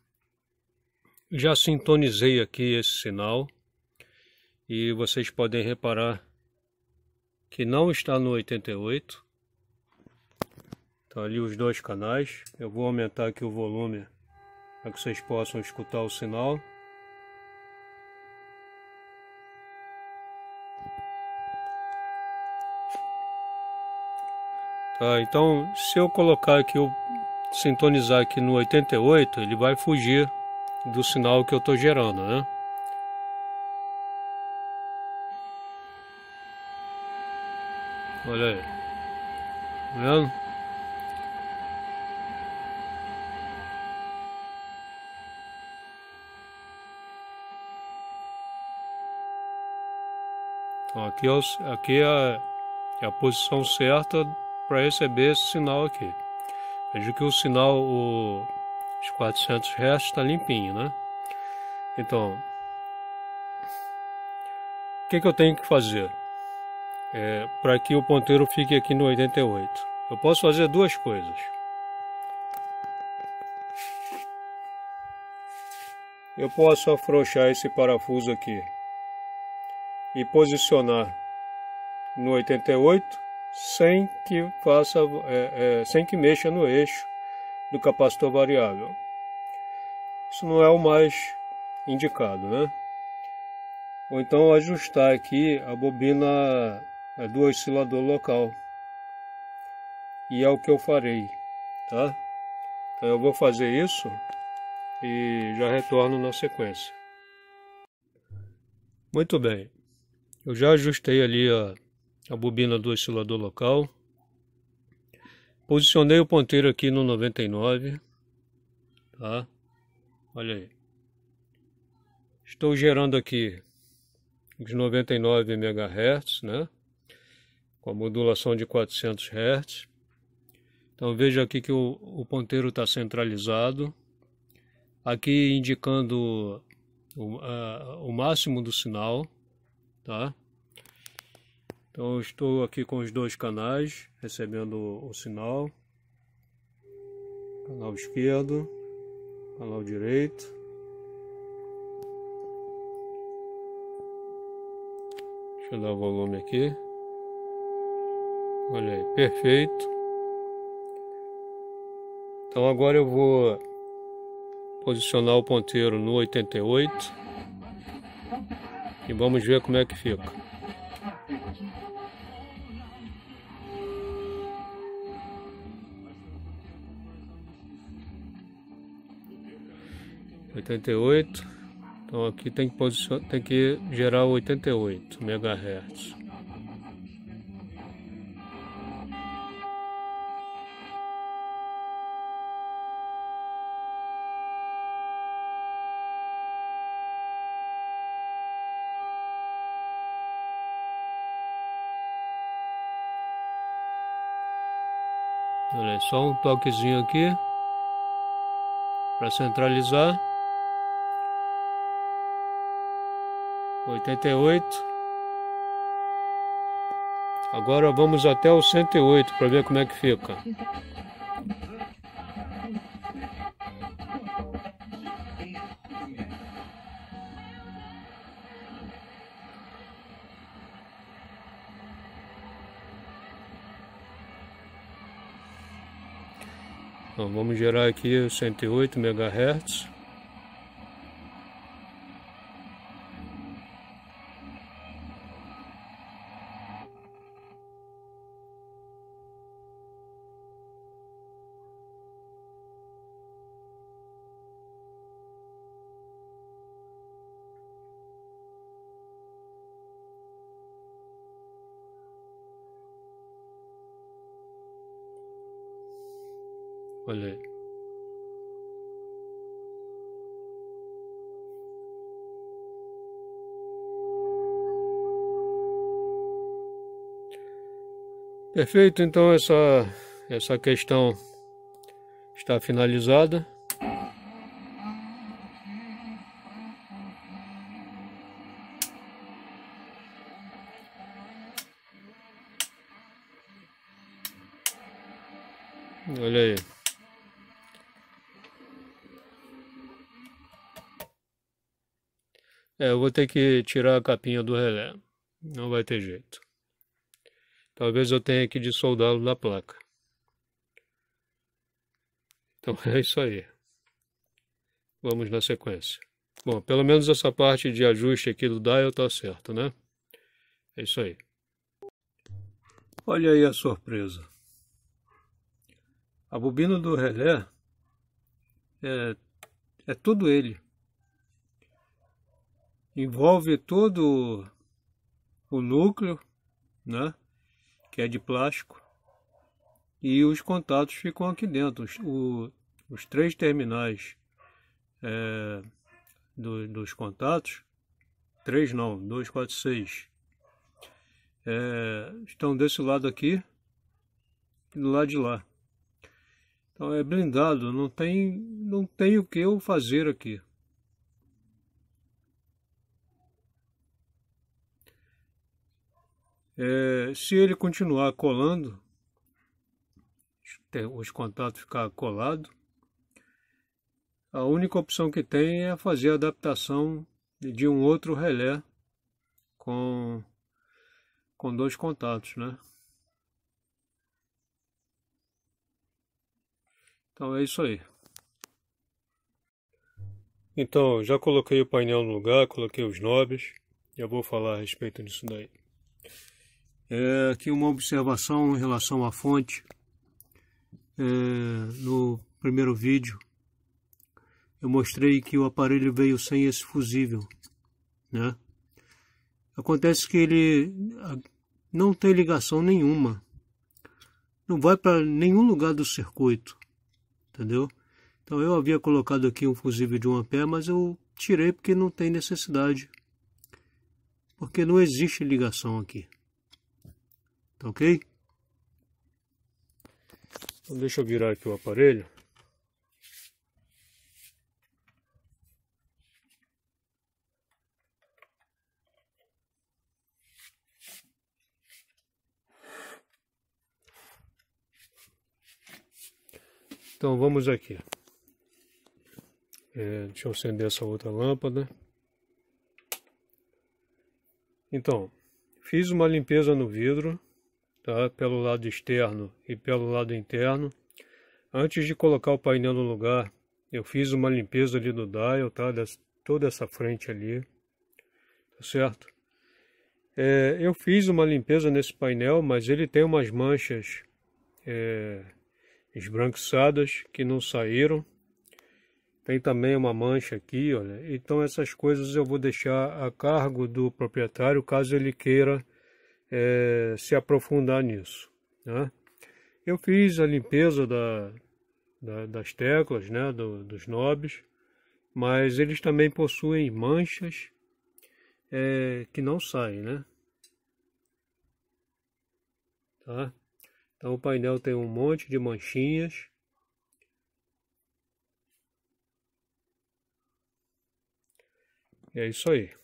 já sintonizei aqui esse sinal e vocês podem reparar que não está no oitenta e oito. Então ali os dois canais. Eu vou aumentar aqui o volume para que vocês possam escutar o sinal. Tá, então se eu colocar aqui, eu sintonizar aqui no oitenta e oito, ele vai fugir do sinal que eu estou gerando, né? Olha aí, tá vendo? Então aqui é, o, aqui é, a, é a posição certa para receber esse sinal aqui. Veja que o sinal, o, os quatrocentos hertz está limpinho, né? Então, o que, que eu tenho que fazer é, para que o ponteiro fique aqui no oitenta e oito? Eu posso fazer duas coisas. Eu posso afrouxar esse parafuso aqui e posicionar no oitenta e oito sem que faça, é, é, sem que mexa no eixo do capacitor variável. Isso não é o mais indicado, né? Ou então ajustar aqui a bobina do oscilador local. E é o que eu farei, tá? Então eu vou fazer isso e já retorno na sequência. Muito bem. Eu já ajustei ali a, a bobina do oscilador local. Posicionei o ponteiro aqui no noventa e nove, tá? Olha aí. Estou gerando aqui os noventa e nove megahertz, né? Com a modulação de quatrocentos hertz. Então veja aqui que o, o ponteiro está centralizado. Aqui indicando o, a, o máximo do sinal, tá? Então eu estou aqui com os dois canais recebendo o, o sinal. Canal esquerdo, canal direito. Deixa eu dar o volume aqui. Olha aí, perfeito. Então agora eu vou posicionar o ponteiro no oitenta e oito e vamos ver como é que fica. oitenta e oito. Então aqui tem que posicionar, tem que gerar oitenta e oito megahertz. Olha, só um toquezinho aqui para centralizar. oitenta e oito. Agora vamos até o cento e oito para ver como é que fica. Então, vamos gerar aqui cento e oito megahertz. Olha aí. Perfeito, então essa, essa questão está finalizada. Olha aí. É, eu vou ter que tirar a capinha do relé. Não vai ter jeito. Talvez eu tenha que dessoldá-lo da placa. Então é isso aí. Vamos na sequência. Bom, pelo menos essa parte de ajuste aqui do dial tá certo, né? É isso aí. Olha aí a surpresa. A bobina do relé é, é tudo ele. Envolve todo o núcleo, né? Que é de plástico. E os contatos ficam aqui dentro. Os, o, os três terminais é, do, dos contatos, três não, dois, quatro, seis, é, estão desse lado aqui e do lado de lá. Então é blindado, não tem, não tem o que eu fazer aqui. É, se ele continuar colando, os contatos ficar colados, a única opção que tem é fazer a adaptação de um outro relé com, com dois contatos, né? Então é isso aí. Então, já coloquei o painel no lugar, coloquei os knobs, já vou falar a respeito disso daí. É, aqui uma observação em relação à fonte. É, no primeiro vídeo eu mostrei que o aparelho veio sem esse fusível, né? Acontece que ele não tem ligação nenhuma, não vai para nenhum lugar do circuito, entendeu? Então eu havia colocado aqui um fusível de um ampere, mas eu tirei porque não tem necessidade, porque não existe ligação aqui, tá ok? Então deixa eu virar aqui o aparelho. Então vamos aqui. É, deixa eu acender essa outra lâmpada. Então, fiz uma limpeza no vidro, tá? Pelo lado externo e pelo lado interno. Antes de colocar o painel no lugar, eu fiz uma limpeza ali do dial, tá? Des, toda essa frente ali, tá certo? É, eu fiz uma limpeza nesse painel, mas ele tem umas manchas é, esbranquiçadas que não saíram. Tem também uma mancha aqui, olha. Então essas coisas eu vou deixar a cargo do proprietário, caso ele queira é, se aprofundar nisso, né? Eu fiz a limpeza da, da, das teclas, né, do, dos knobs, mas eles também possuem manchas é, que não saem, né? Tá? Então o painel tem um monte de manchinhas. E é isso aí.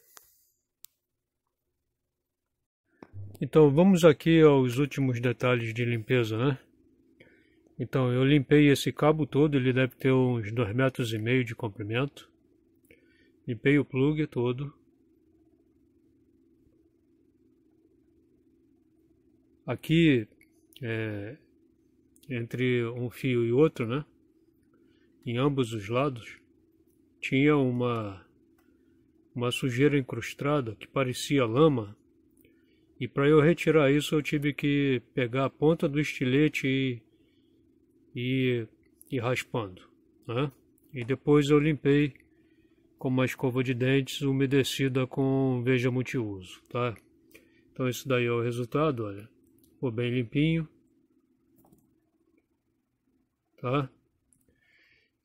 Então vamos aqui aos últimos detalhes de limpeza, né? Então eu limpei esse cabo todo, ele deve ter uns dois metros e meio de comprimento. Limpei o plug todo. Aqui, é, entre um fio e outro, né? Em ambos os lados, tinha uma, uma sujeira incrustada que parecia lama. E para eu retirar isso, eu tive que pegar a ponta do estilete e, e, e raspando, né? E depois eu limpei com uma escova de dentes umedecida com veja multiuso, tá? Então esse daí é o resultado, olha. Ficou bem limpinho, tá?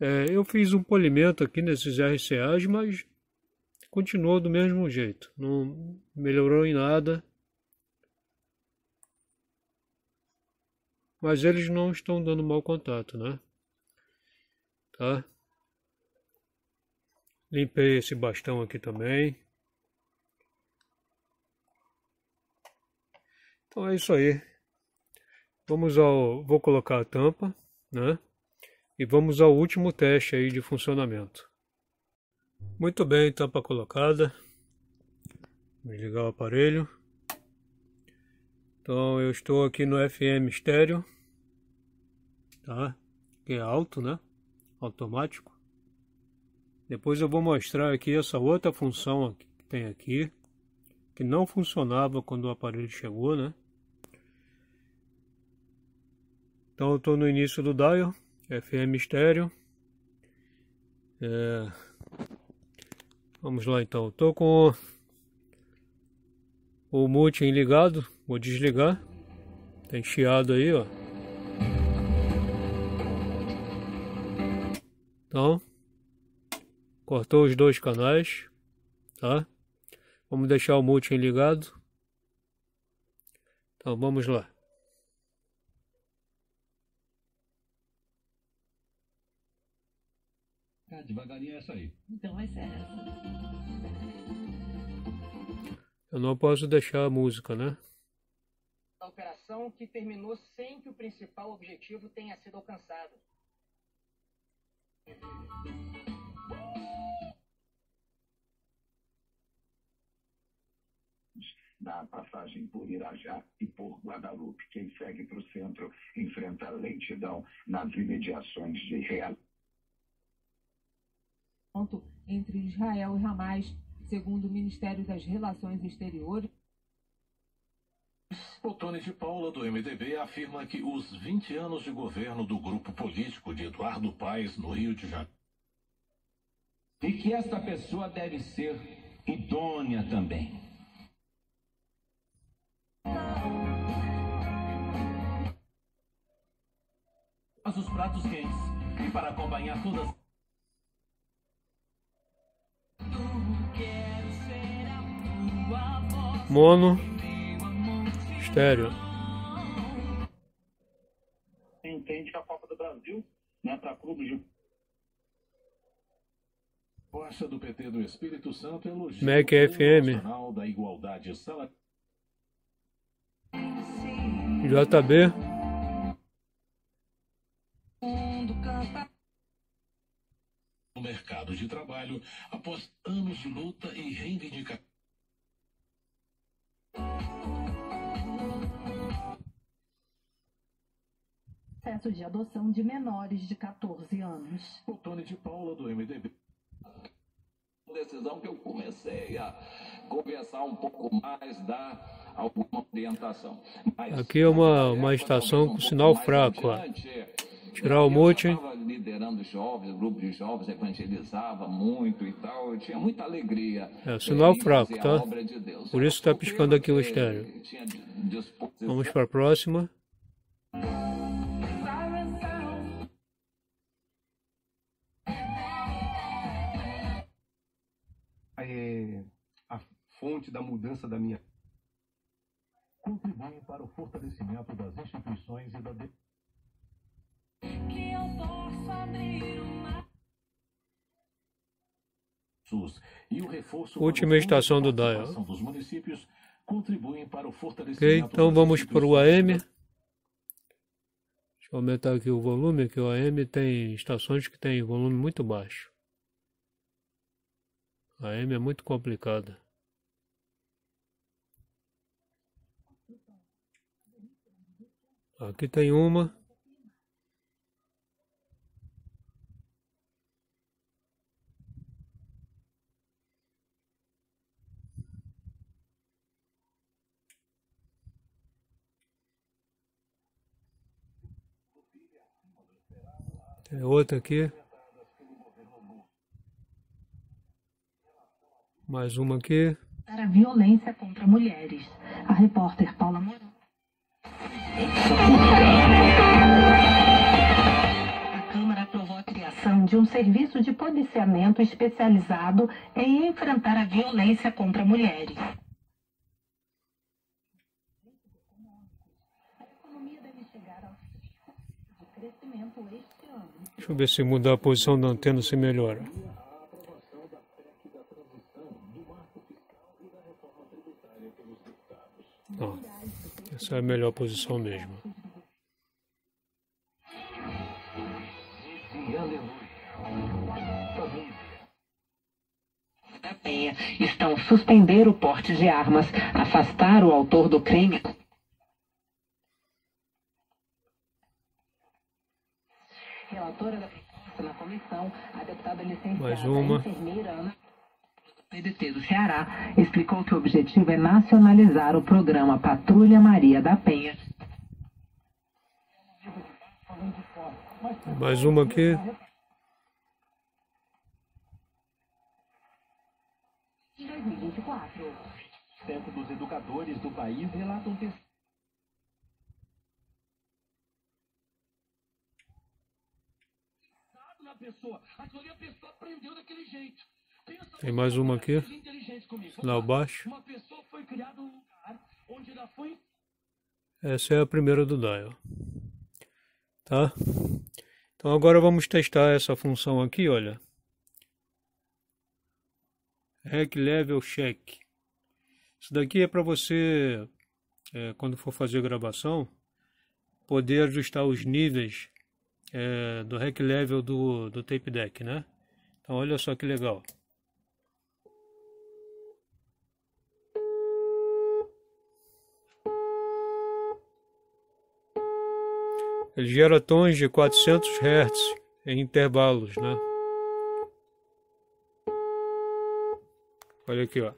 É, eu fiz um polimento aqui nesses R C As, mas continuou do mesmo jeito. Não melhorou em nada. Mas eles não estão dando mau contato, né? Tá? Limpei esse bastão aqui também. Então é isso aí. Vamos ao, vou colocar a tampa, né? E vamos ao último teste aí de funcionamento. Muito bem, tampa colocada. Vou ligar o aparelho. Então eu estou aqui no F M estéreo, tá? Que é alto, né? Automático. Depois eu vou mostrar aqui essa outra função que tem aqui, que não funcionava quando o aparelho chegou, né? Então eu estou no início do dial, F M estéreo. É... Vamos lá então, estou com o multi ligado, vou desligar. Tem chiado aí, ó. Então, cortou os dois canais, tá? Vamos deixar o multi ligado. Então, vamos lá. Ah, devagarinho é essa aí. Então vai ser essa. Eu não posso deixar a música, né? A operação que terminou sem que o principal objetivo tenha sido alcançado. Na passagem por Irajá e por Guadalupe, quem segue para o centro enfrenta lentidão nas imediações de Real. Entre Israel e Hamas, segundo o Ministério das Relações Exteriores. Otone de Paula, do M D B, afirma que os vinte anos de governo do grupo político de Eduardo Paes no Rio de Janeiro. E que esta pessoa deve ser idônea também. Faz os pratos quentes e para acompanhar todas. Mono, estéreo. Entende que a Copa do Brasil, né, para clubes de Força do P T do Espírito Santo elogia M E C F M. da igualdade salarial. J B. No mercado de trabalho após anos de luta e reivindicação. Processo de adoção de menores de quatorze anos. Otone de Paula, do M D B. Decisão que eu comecei a conversar um pouco mais, dar alguma orientação. Mas aqui é uma, uma estação com sinal fraco, ó. Tirar o multi. Eu estava liderando jovens, grupos de jovens, evangelizava muito e tal. Eu tinha muita alegria. É, sinal fraco, tá? Por isso está piscando aqui o estéreo. Vamos para a próxima. É a fonte da mudança da minha. Contribuem para o fortalecimento das instituições e da. De... Que eu possa abrir uma... E o reforço última estação do dial. Dos municípios contribuem para o fortalecimento. Ok, então vamos para o A M. Deixa eu aumentar aqui o volume, que o A M tem estações que tem volume muito baixo. A A M é muito complicada. Aqui tem uma. Tem outra aqui. Mais uma aqui. Para a violência contra mulheres. A repórter Paula Mourão. A Câmara aprovou a criação de de um serviço de policiamento especializado em enfrentar a violência contra mulheres. A economia deve chegar aos de crescimento este ano. Deixa eu ver se mudar a posição da antena se melhora. Ó, essa é a melhor posição mesmo. Da Penha estão suspender o porte de armas, afastar o autor do crime. Relatora da proposta na comissão, a deputada licenciada Mais uma. enfermeira Ana P D T do Ceará explicou que o objetivo é nacionalizar o programa Patrulha Maria da Penha. Mais uma aqui. em dois mil e vinte e quatro. cem por cento dos educadores do país relatam ter na pessoa. Aquilo ali a pessoa aprendeu daquele jeito. Pensa Tem mais uma aqui. inteligente comigo. Lá abaixo. Uma pessoa foi criada num lugar onde ela foi Essa é a primeira do dial. Tá? Então agora vamos testar essa função aqui, olha. Rec Level Check. Isso daqui é para você, é, quando for fazer gravação, poder ajustar os níveis é, do Rec Level do, do tape deck, né? Então olha só que legal. Ele gera tons de quatrocentos hertz em intervalos, né? Olha aqui, ó.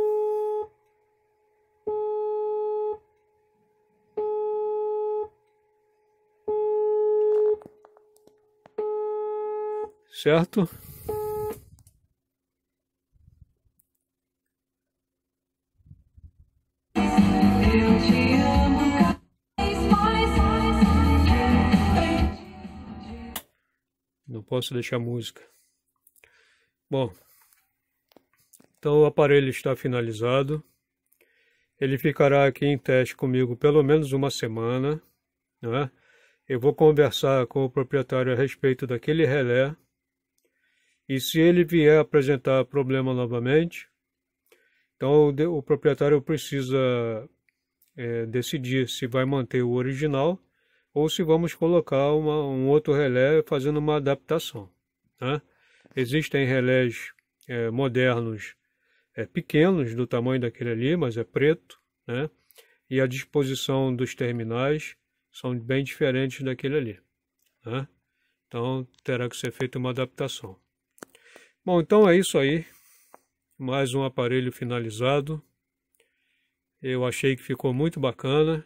Certo? Eu te amo cada vez mais. Não posso deixar música. Bom, então o aparelho está finalizado. Ele ficará aqui em teste comigo pelo menos uma semana, né? Eu vou conversar com o proprietário a respeito daquele relé. E se ele vier apresentar problema novamente, então o, o proprietário precisa é, decidir se vai manter o original ou se vamos colocar uma, um outro relé fazendo uma adaptação, né? Existem relés é, modernos é, pequenos, do tamanho daquele ali, mas é preto, né? E a disposição dos terminais são bem diferentes daquele ali, né? Então terá que ser feita uma adaptação. Bom, então é isso aí. Mais um aparelho finalizado. Eu achei que ficou muito bacana.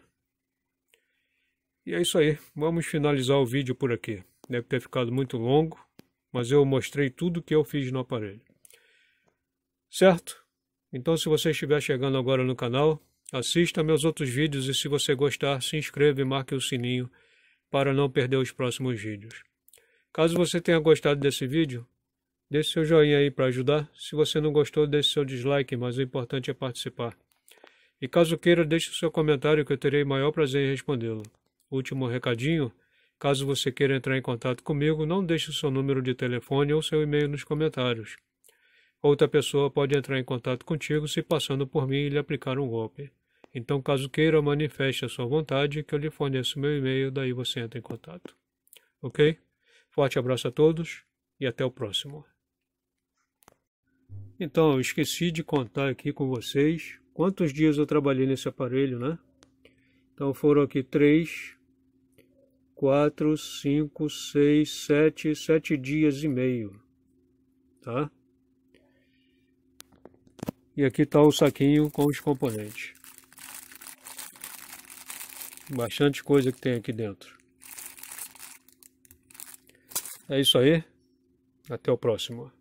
E é isso aí. Vamos finalizar o vídeo por aqui. Deve ter ficado muito longo, mas eu mostrei tudo que eu fiz no aparelho. Certo? Então, se você estiver chegando agora no canal, assista meus outros vídeos e se você gostar, se inscreva e marque o sininho para não perder os próximos vídeos. Caso você tenha gostado desse vídeo, deixe seu joinha aí para ajudar. Se você não gostou, deixe seu dislike, mas o importante é participar. E caso queira, deixe o seu comentário que eu terei maior prazer em respondê-lo. Último recadinho, caso você queira entrar em contato comigo, não deixe o seu número de telefone ou seu e-mail nos comentários. Outra pessoa pode entrar em contato contigo se passando por mim e lhe aplicar um golpe. Então, caso queira, manifeste a sua vontade que eu lhe forneço meu e-mail, daí você entra em contato. Ok? Forte abraço a todos e até o próximo. Então, eu esqueci de contar aqui com vocês quantos dias eu trabalhei nesse aparelho, né? Então foram aqui três, quatro, cinco, seis, sete, sete dias e meio, tá? E aqui está o saquinho com os componentes. Bastante coisa que tem aqui dentro. É isso aí. Até o próximo.